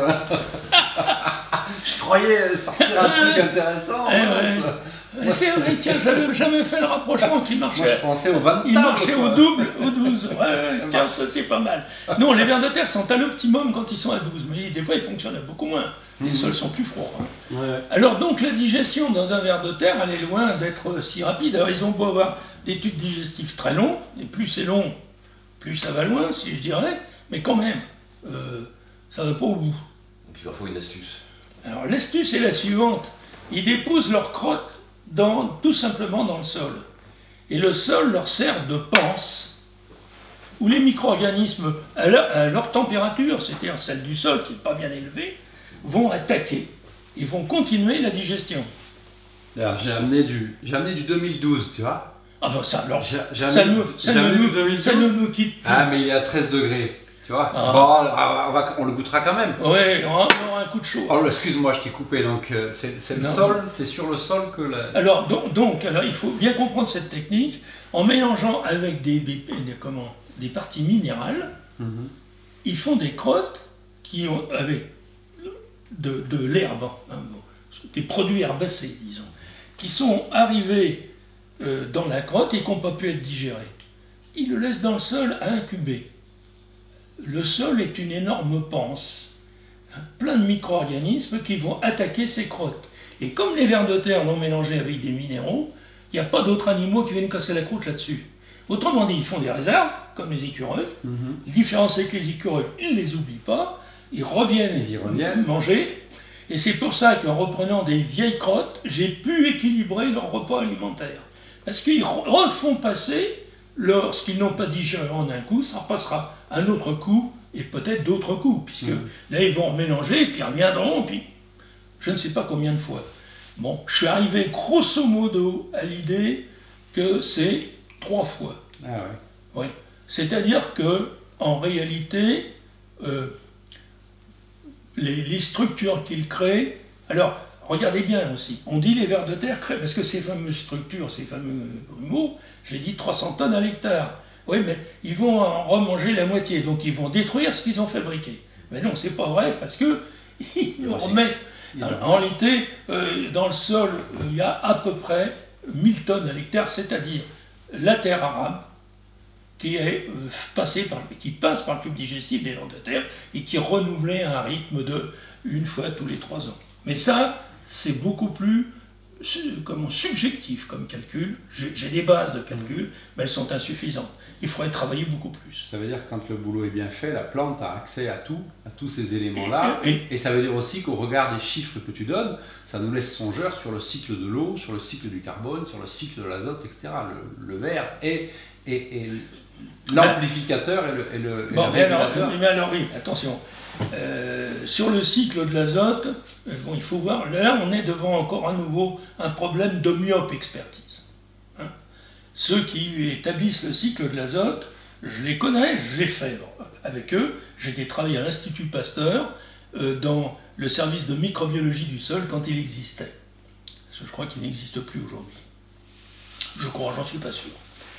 Je croyais sortir un truc intéressant. Eh ouais. C'est vrai que j'avais jamais fait le rapprochement qui marchait. Moi je pensais au vingt. Il marchait au double, au douze. Ouais, ouais, tiens, ça c'est pas mal. Non, les vers de terre sont à l'optimum quand ils sont à douze, mais des fois ils fonctionnent à beaucoup moins. Les mmh. sols sont plus froids. Hein. Ouais. Alors donc la digestion dans un ver de terre, elle est loin d'être si rapide. Alors ils ont beau avoir des tubes digestifs très longs, et plus c'est long, plus ça va loin, si je dirais, mais quand même, euh, ça va pas au bout. Donc il leur faut une astuce. Alors l'astuce est la suivante. Ils déposent leur crotte dans, tout simplement dans le sol. Et le sol leur sert de panse, où les micro-organismes, à leur, à leur température, c'est-à-dire celle du sol qui n'est pas bien élevée, vont attaquer. Ils vont continuer la digestion. Alors j'ai amené du, j'ai amené du deux mille douze, tu vois. Ah ben ça, alors, J'ai- j'ai ça, amené- nous, ça, j'ai ne amené nous, du deux mille douze. ça ne nous quitte plus. Ah, mais il est à treize degrés, tu vois. Ah. Bon, alors, on, va- on le goûtera quand même. Ouais, on aura un coup de chaud. Oh, excuse-moi, je t'ai coupé. Donc, euh, c'est c'est le Non. sol, c'est sur le sol que la. Alors, donc, donc, alors, il faut bien comprendre cette technique. En mélangeant avec des, des, des- comment, des parties minérales, Mhm. ils font des crottes qui ont, avec de, de l'herbe, hein, bon, des produits herbacés, disons, qui sont arrivés euh, dans la crotte et qui n'ont pas pu être digérés. Ils le laissent dans le sol à incuber. Le sol est une énorme panse, hein, plein de micro-organismes qui vont attaquer ces crottes. Et comme les vers de terre l'ont mélangé avec des minéraux, il n'y a pas d'autres animaux qui viennent casser la croûte là-dessus. Autrement dit, ils font des réserves, comme les écureuils. Mhm. La différence, c'est que les écureuils, ils ne les oublient pas, ils reviennent, Ils y reviennent. manger. Et c'est pour ça qu'en reprenant des vieilles crottes, j'ai pu équilibrer leur repas alimentaire. Parce qu'ils re- refont passer, lorsqu'ils n'ont pas digéré en un coup, ça repassera un autre coup, et peut-être d'autres coups, puisque Mhm. là, ils vont remélanger, puis ils reviendront, puis je ne sais pas combien de fois. Bon, je suis arrivé grosso modo à l'idée que c'est trois fois. Ah ouais. Oui. C'est-à-dire que, en réalité, euh, les, les structures qu'ils créent. Alors, regardez bien aussi. On dit les vers de terre créent, parce que ces fameuses structures, ces fameux grumeaux, j'ai dit trois cents tonnes à l'hectare. Oui, mais ils vont en remanger la moitié, donc ils vont détruire ce qu'ils ont fabriqué. Mais non, c'est pas vrai, parce que ils nous remettent. Ils En, en- en réalité, euh, dans le sol, euh, il y a à peu près mille tonnes à l'hectare, c'est-à-dire la terre arabe, qui, est, euh, passée par, qui passe par le tube digestif des vers de terre et qui est renouvelée à un rythme de une fois tous les trois ans. Mais ça, c'est beaucoup plus su- comment, subjectif comme calcul. J'ai j'ai des bases de calcul, mais elles sont insuffisantes. Il faudrait travailler beaucoup plus. Ça veut dire que quand le boulot est bien fait, la plante a accès à tout, à tous ces éléments-là. Et- et- Et ça veut dire aussi qu'au regard des chiffres que tu donnes, ça nous laisse songeur sur le cycle de l'eau, sur le cycle du carbone, sur le cycle de l'azote, et cetera. Le, le verre est, est, est l'amplificateur et le, et le, et Bon, le mais alors, régulateur. mais alors oui, attention. Euh, sur le cycle de l'azote, euh, bon, il faut voir, là on est devant encore à nouveau un problème de myope expertise. Hein. Ceux qui établissent le cycle de l'azote, je les connais, j'ai fait bon, avec eux, j'ai été travailler à l'Institut Pasteur euh, dans le service de microbiologie du sol quand il existait. Parce que je crois qu'il n'existe plus aujourd'hui. Je crois, j'en suis pas sûr.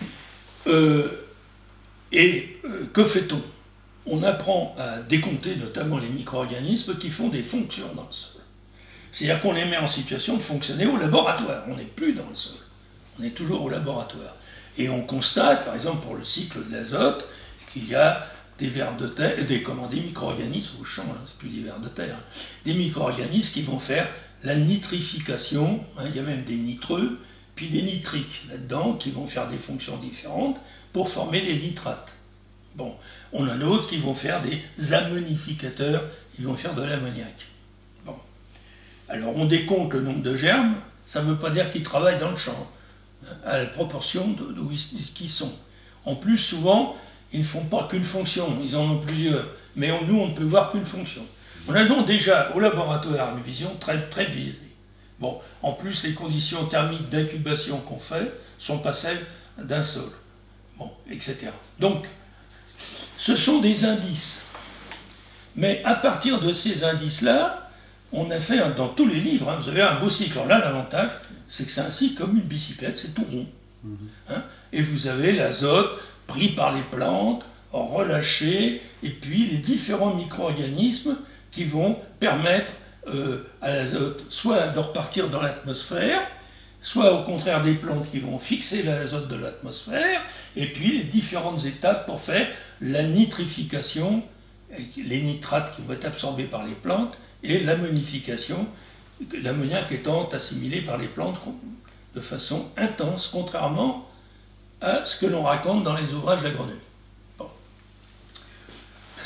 Euh, et euh, que fait-on? On apprend à décompter notamment les micro-organismes qui font des fonctions dans le sol. C'est-à-dire qu'on les met en situation de fonctionner au laboratoire. On n'est plus dans le sol. On est toujours au laboratoire. Et on constate, par exemple pour le cycle de l'azote, qu'il y a des vers de terre, des, comment, des micro-organismes au champ, hein, c'est plus des vers de terre, hein, des micro-organismes qui vont faire la nitrification, hein, il y a même des nitreux, puis des nitriques là-dedans qui vont faire des fonctions différentes pour former des nitrates. Bon, on a d'autres qui vont faire des ammonificateurs, ils vont faire de l'ammoniac. Bon. Alors on décompte le nombre de germes, ça ne veut pas dire qu'ils travaillent dans le champ, hein, à la proportion d'où ils sont. En plus, souvent, ils ne font pas qu'une fonction, ils en ont plusieurs, mais on, nous, on ne peut voir qu'une fonction. On a donc déjà au laboratoire une vision très, très biaisée. Bon, en plus, les conditions thermiques d'incubation qu'on fait sont pas celles d'un sol. Bon, et cetera. Donc, ce sont des indices. Mais à partir de ces indices-là, on a fait un- dans tous les livres, hein, vous avez un beau cycle. Alors là, l'avantage, c'est que c'est un cycle comme une bicyclette, c'est tout rond. Hein, et vous avez l'azote pris par les plantes, relâché, et puis les différents micro-organismes qui vont permettre euh, à l'azote soit de repartir dans l'atmosphère, soit au contraire des plantes qui vont fixer l'azote de l'atmosphère, et puis les différentes étapes pour faire la nitrification, les nitrates qui vont être absorbés par les plantes, et l'ammonification, l'ammoniac étant assimilé par les plantes de façon intense, contrairement à ce que l'on raconte dans les ouvrages d'agronomie. Bon. Parce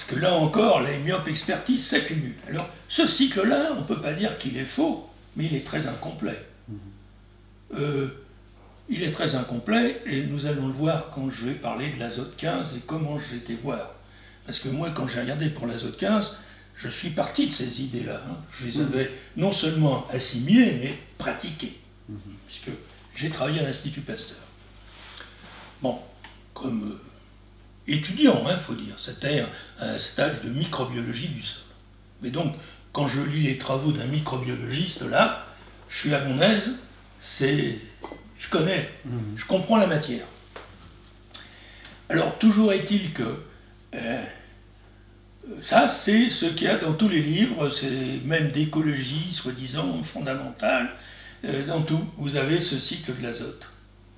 que là encore, les myopes expertises s'accumulent. Alors, ce cycle-là, on ne peut pas dire qu'il est faux, mais il est très incomplet. Euh, il est très incomplet, et nous allons le voir quand je vais parler de l'azote quinze et comment je l'ai été voir. Parce que moi, quand j'ai regardé pour l'azote quinze, je suis parti de ces idées-là. Hein. Je les avais non seulement assimilées, mais pratiquées. Mmh. Puisque j'ai travaillé à l'Institut Pasteur. Bon, comme euh, étudiant, il hein, faut dire, c'était un, un stage de microbiologie du sol. Mais donc, quand je lis les travaux d'un microbiologiste, là, je suis à mon aise, c'est, je connais, mmh. je comprends la matière. Alors, toujours est-il que euh, ça, c'est ce qu'il y a dans tous les livres, c'est même d'écologie, soi-disant fondamentale, euh, dans tout, vous avez ce cycle de l'azote.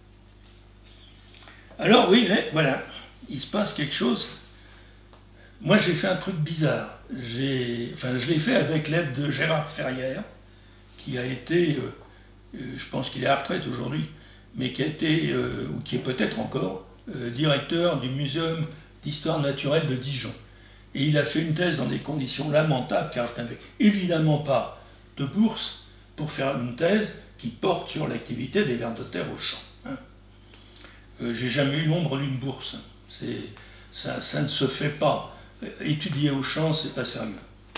Alors oui, mais voilà, il se passe quelque chose. Moi, j'ai fait un truc bizarre. J'ai, enfin, je l'ai fait avec l'aide de Gérard Ferrière, qui a été, euh, euh, je pense qu'il est à la retraite aujourd'hui, mais qui a été, euh, ou qui est peut-être encore, euh, directeur du Muséum d'histoire naturelle de Dijon. Et il a fait une thèse dans des conditions lamentables, car je n'avais évidemment pas de bourse pour faire une thèse qui porte sur l'activité des vers de terre au champ. Hein. Euh, j'ai jamais eu l'ombre d'une bourse. C'est, ça, ça ne se fait pas. Étudier au champ, c'est pas sérieux.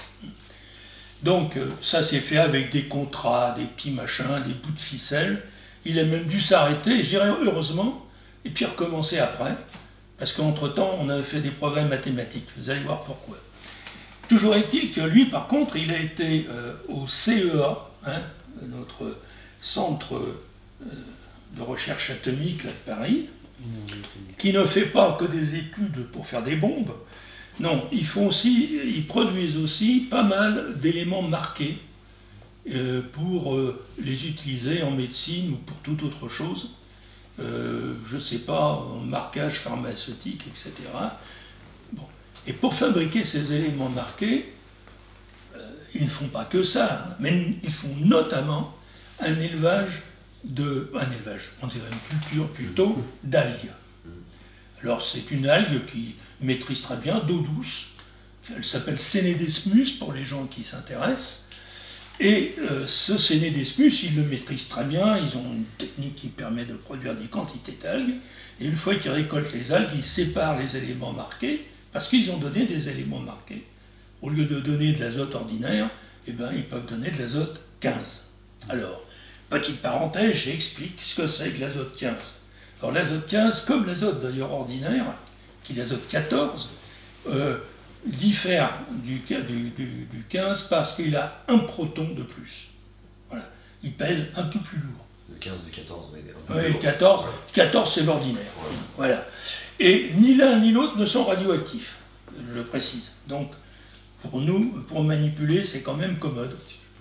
Donc euh, ça s'est fait avec des contrats, des petits machins, des bouts de ficelle. Il a même dû s'arrêter, j'irai heureusement, et puis recommencer après. Parce qu'entre-temps, on avait fait des progrès mathématiques. Vous allez voir pourquoi. Toujours est-il que lui, par contre, il a été euh, au C E A, hein, notre centre euh, de recherche atomique là, de Paris, qui ne fait pas que des études pour faire des bombes. Non, ils, font aussi, ils produisent aussi pas mal d'éléments marqués euh, pour euh, les utiliser en médecine ou pour toute autre chose. Euh, je ne sais pas, en marquage pharmaceutique, et cetera. Bon. Et pour fabriquer ces éléments marqués, euh, ils ne font pas que ça, hein, mais ils font notamment un élevage, de, un élevage, on dirait une culture plutôt, d'algues. Alors c'est une algue qui maîtrise très bien, d'eau douce, elle s'appelle Sénédesmus pour les gens qui s'intéressent. Et euh, ce Sénédesmus, ils le maîtrisent très bien, ils ont une technique qui permet de produire des quantités d'algues, et une fois qu'ils récoltent les algues, ils séparent les éléments marqués, parce qu'ils ont donné des éléments marqués. Au lieu de donner de l'azote ordinaire, eh ben, ils peuvent donner de l'azote quinze. Alors, petite parenthèse, j'explique ce que c'est que l'azote quinze. Alors l'azote quinze, comme l'azote d'ailleurs ordinaire, qui est l'azote quatorze, euh, diffère du, du, du, du quinze parce qu'il a un proton de plus. Voilà. Il pèse un peu plus lourd. Le quinze, le quatorze, oui. Oui, le quatorze, ouais. quatorze c'est l'ordinaire. Ouais. Voilà. Et ni l'un ni l'autre ne sont radioactifs, je précise. Donc, pour nous, pour manipuler, c'est quand même commode.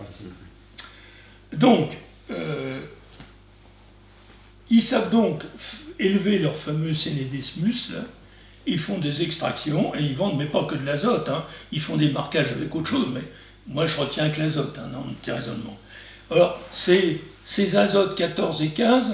Donc, euh, ils savent donc élever leur fameux Sénédesmus, là. Ils font des extractions et ils vendent, mais pas que de l'azote, hein. Ils font des marquages avec autre chose, mais moi je retiens que l'azote hein, dans mon petit raisonnement. Alors, ces, ces azotes quatorze et quinze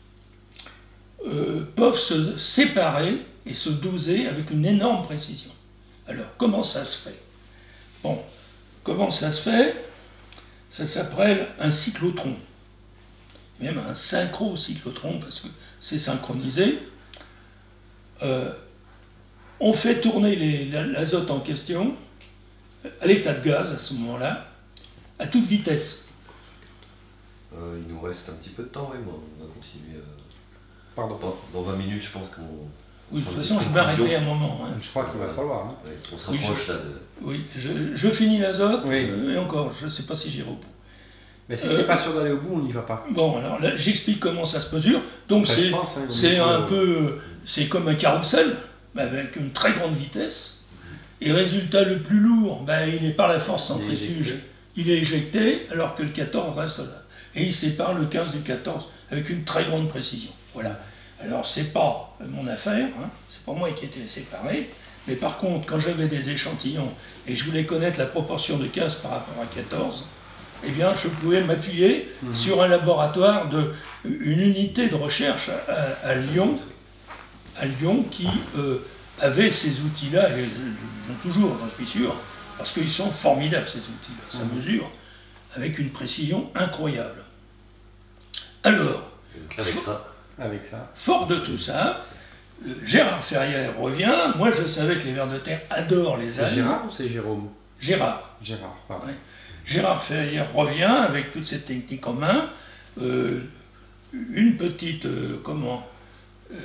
euh, peuvent se séparer et se doser avec une énorme précision. Alors, comment ça se fait? Bon, comment ça se fait? Ça s'appelle un cyclotron, même un synchrocyclotron, parce que c'est synchronisé. Euh, On fait tourner l'azote en question à l'état de gaz à ce moment-là, à toute vitesse. Euh, il nous reste un petit peu de temps, oui, bon, on va continuer. Euh... Pardon. Dans vingt minutes, je pense qu'on... Oui, de toute façon, je vais m'arrêter un moment. Hein. Je crois qu'il va falloir. Hein. Oui, on se rapproche oui, je, là de... Oui, je, je finis l'azote, oui. euh, et encore, je ne sais pas si j'irai au bout. Mais si euh, tu n'es pas sûr d'aller au bout, on n'y va pas. Bon, alors là, j'explique comment ça se mesure. Donc, c'est hein, un peu... C'est comme un carrousel, avec une très grande vitesse. Et résultat, le plus lourd, ben, il est par la force centrifuge, il est éjecté, alors que le quatorze reste là. Et il sépare le quinze du quatorze avec une très grande précision. Voilà. Alors, c'est pas mon affaire, hein, c'est pas moi qui étais séparé, mais par contre, quand j'avais des échantillons et je voulais connaître la proportion de quinze par rapport à quatorze, eh bien, je pouvais m'appuyer mmh. sur un laboratoire, de, une unité de recherche à, à Lyon, à Lyon qui euh, avaient ces outils-là, et ils ont toujours, j'en suis sûr, parce qu'ils sont formidables ces outils-là, ça Mmh. mesure avec une précision incroyable. Alors, Avec ça. Avec ça. fort de tout ça, euh, Gérard Ferrière revient, moi je savais que les vers de terre adorent les C'est algues. Gérard ou c'est Jérôme? Gérard. Gérard, pardon. Ouais. Gérard Ferrière revient avec toute cette technique en main, euh, une petite, euh, comment, euh,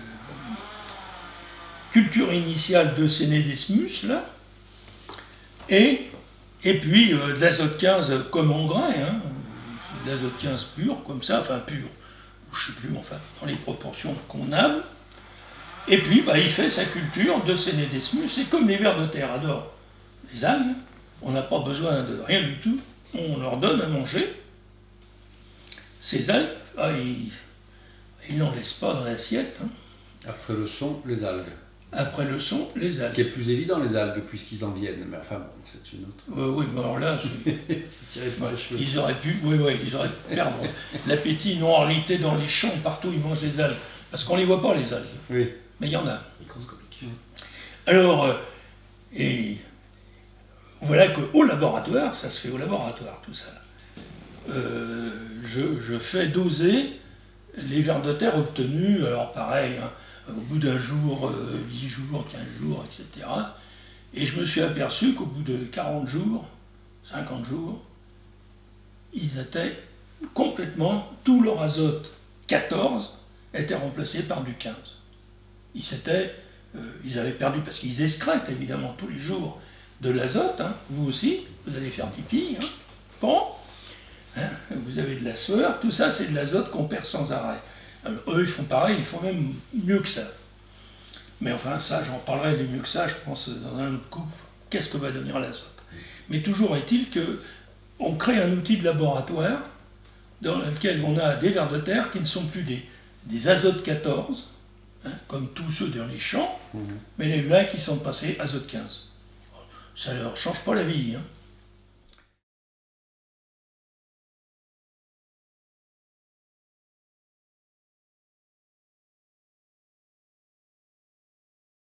culture initiale de Sénédesmus, là, et, et puis euh, de l'azote quinze comme engrais, hein, c'est de l'azote quinze pur, comme ça, enfin pur, je sais plus, enfin, dans les proportions convenables. Et puis, bah, il fait sa culture de Sénédesmus, et comme les vers de terre adorent les algues, on n'a pas besoin de rien du tout, on leur donne à manger. Ces algues, ah, ils, ils n'en laissent pas dans l'assiette. Hein. Après le son, les algues. Après le son, les Ce qui algues. est plus évident, les algues, puisqu'ils en viennent. Mais enfin, bon, c'est une autre. Euh, oui, mais alors là, c'est- C'est tiré par les cheveux. ils auraient pu, oui, oui, ils auraient pu perdre l'appétit. Non, en réalité, dans les champs, partout, ils mangent les algues. Parce qu'on ne les voit pas, les algues. Oui. Mais il y en a. Microscopique. Alors, euh, et voilà qu'au laboratoire, ça se fait au laboratoire, tout ça. Euh, je, je fais doser les vers de terre obtenus, alors pareil, hein, au bout d'un jour, euh, dix jours, quinze jours, et cetera. Et je me suis aperçu qu'au bout de quarante jours, cinquante jours, ils étaient complètement, tout leur azote quatorze était remplacé par du quinze. Ils, s'étaient, euh, ils avaient perdu, parce qu'ils excrètent évidemment tous les jours de l'azote, hein, vous aussi, vous allez faire pipi, hein, bon, hein, vous avez de la sueur, tout ça c'est de l'azote qu'on perd sans arrêt. Alors, eux ils font pareil, ils font même mieux que ça. Mais enfin ça, j'en parlerai du mieux que ça, je pense, dans un autre coup, qu'est-ce que va devenir l'azote. Mais toujours est-il qu'on crée un outil de laboratoire dans lequel on a des vers de terre qui ne sont plus des, des azote quatorze, hein, comme tous ceux dans les champs, Mhm. mais les vins qui sont passés azote quinze. Ça ne leur change pas la vie, hein.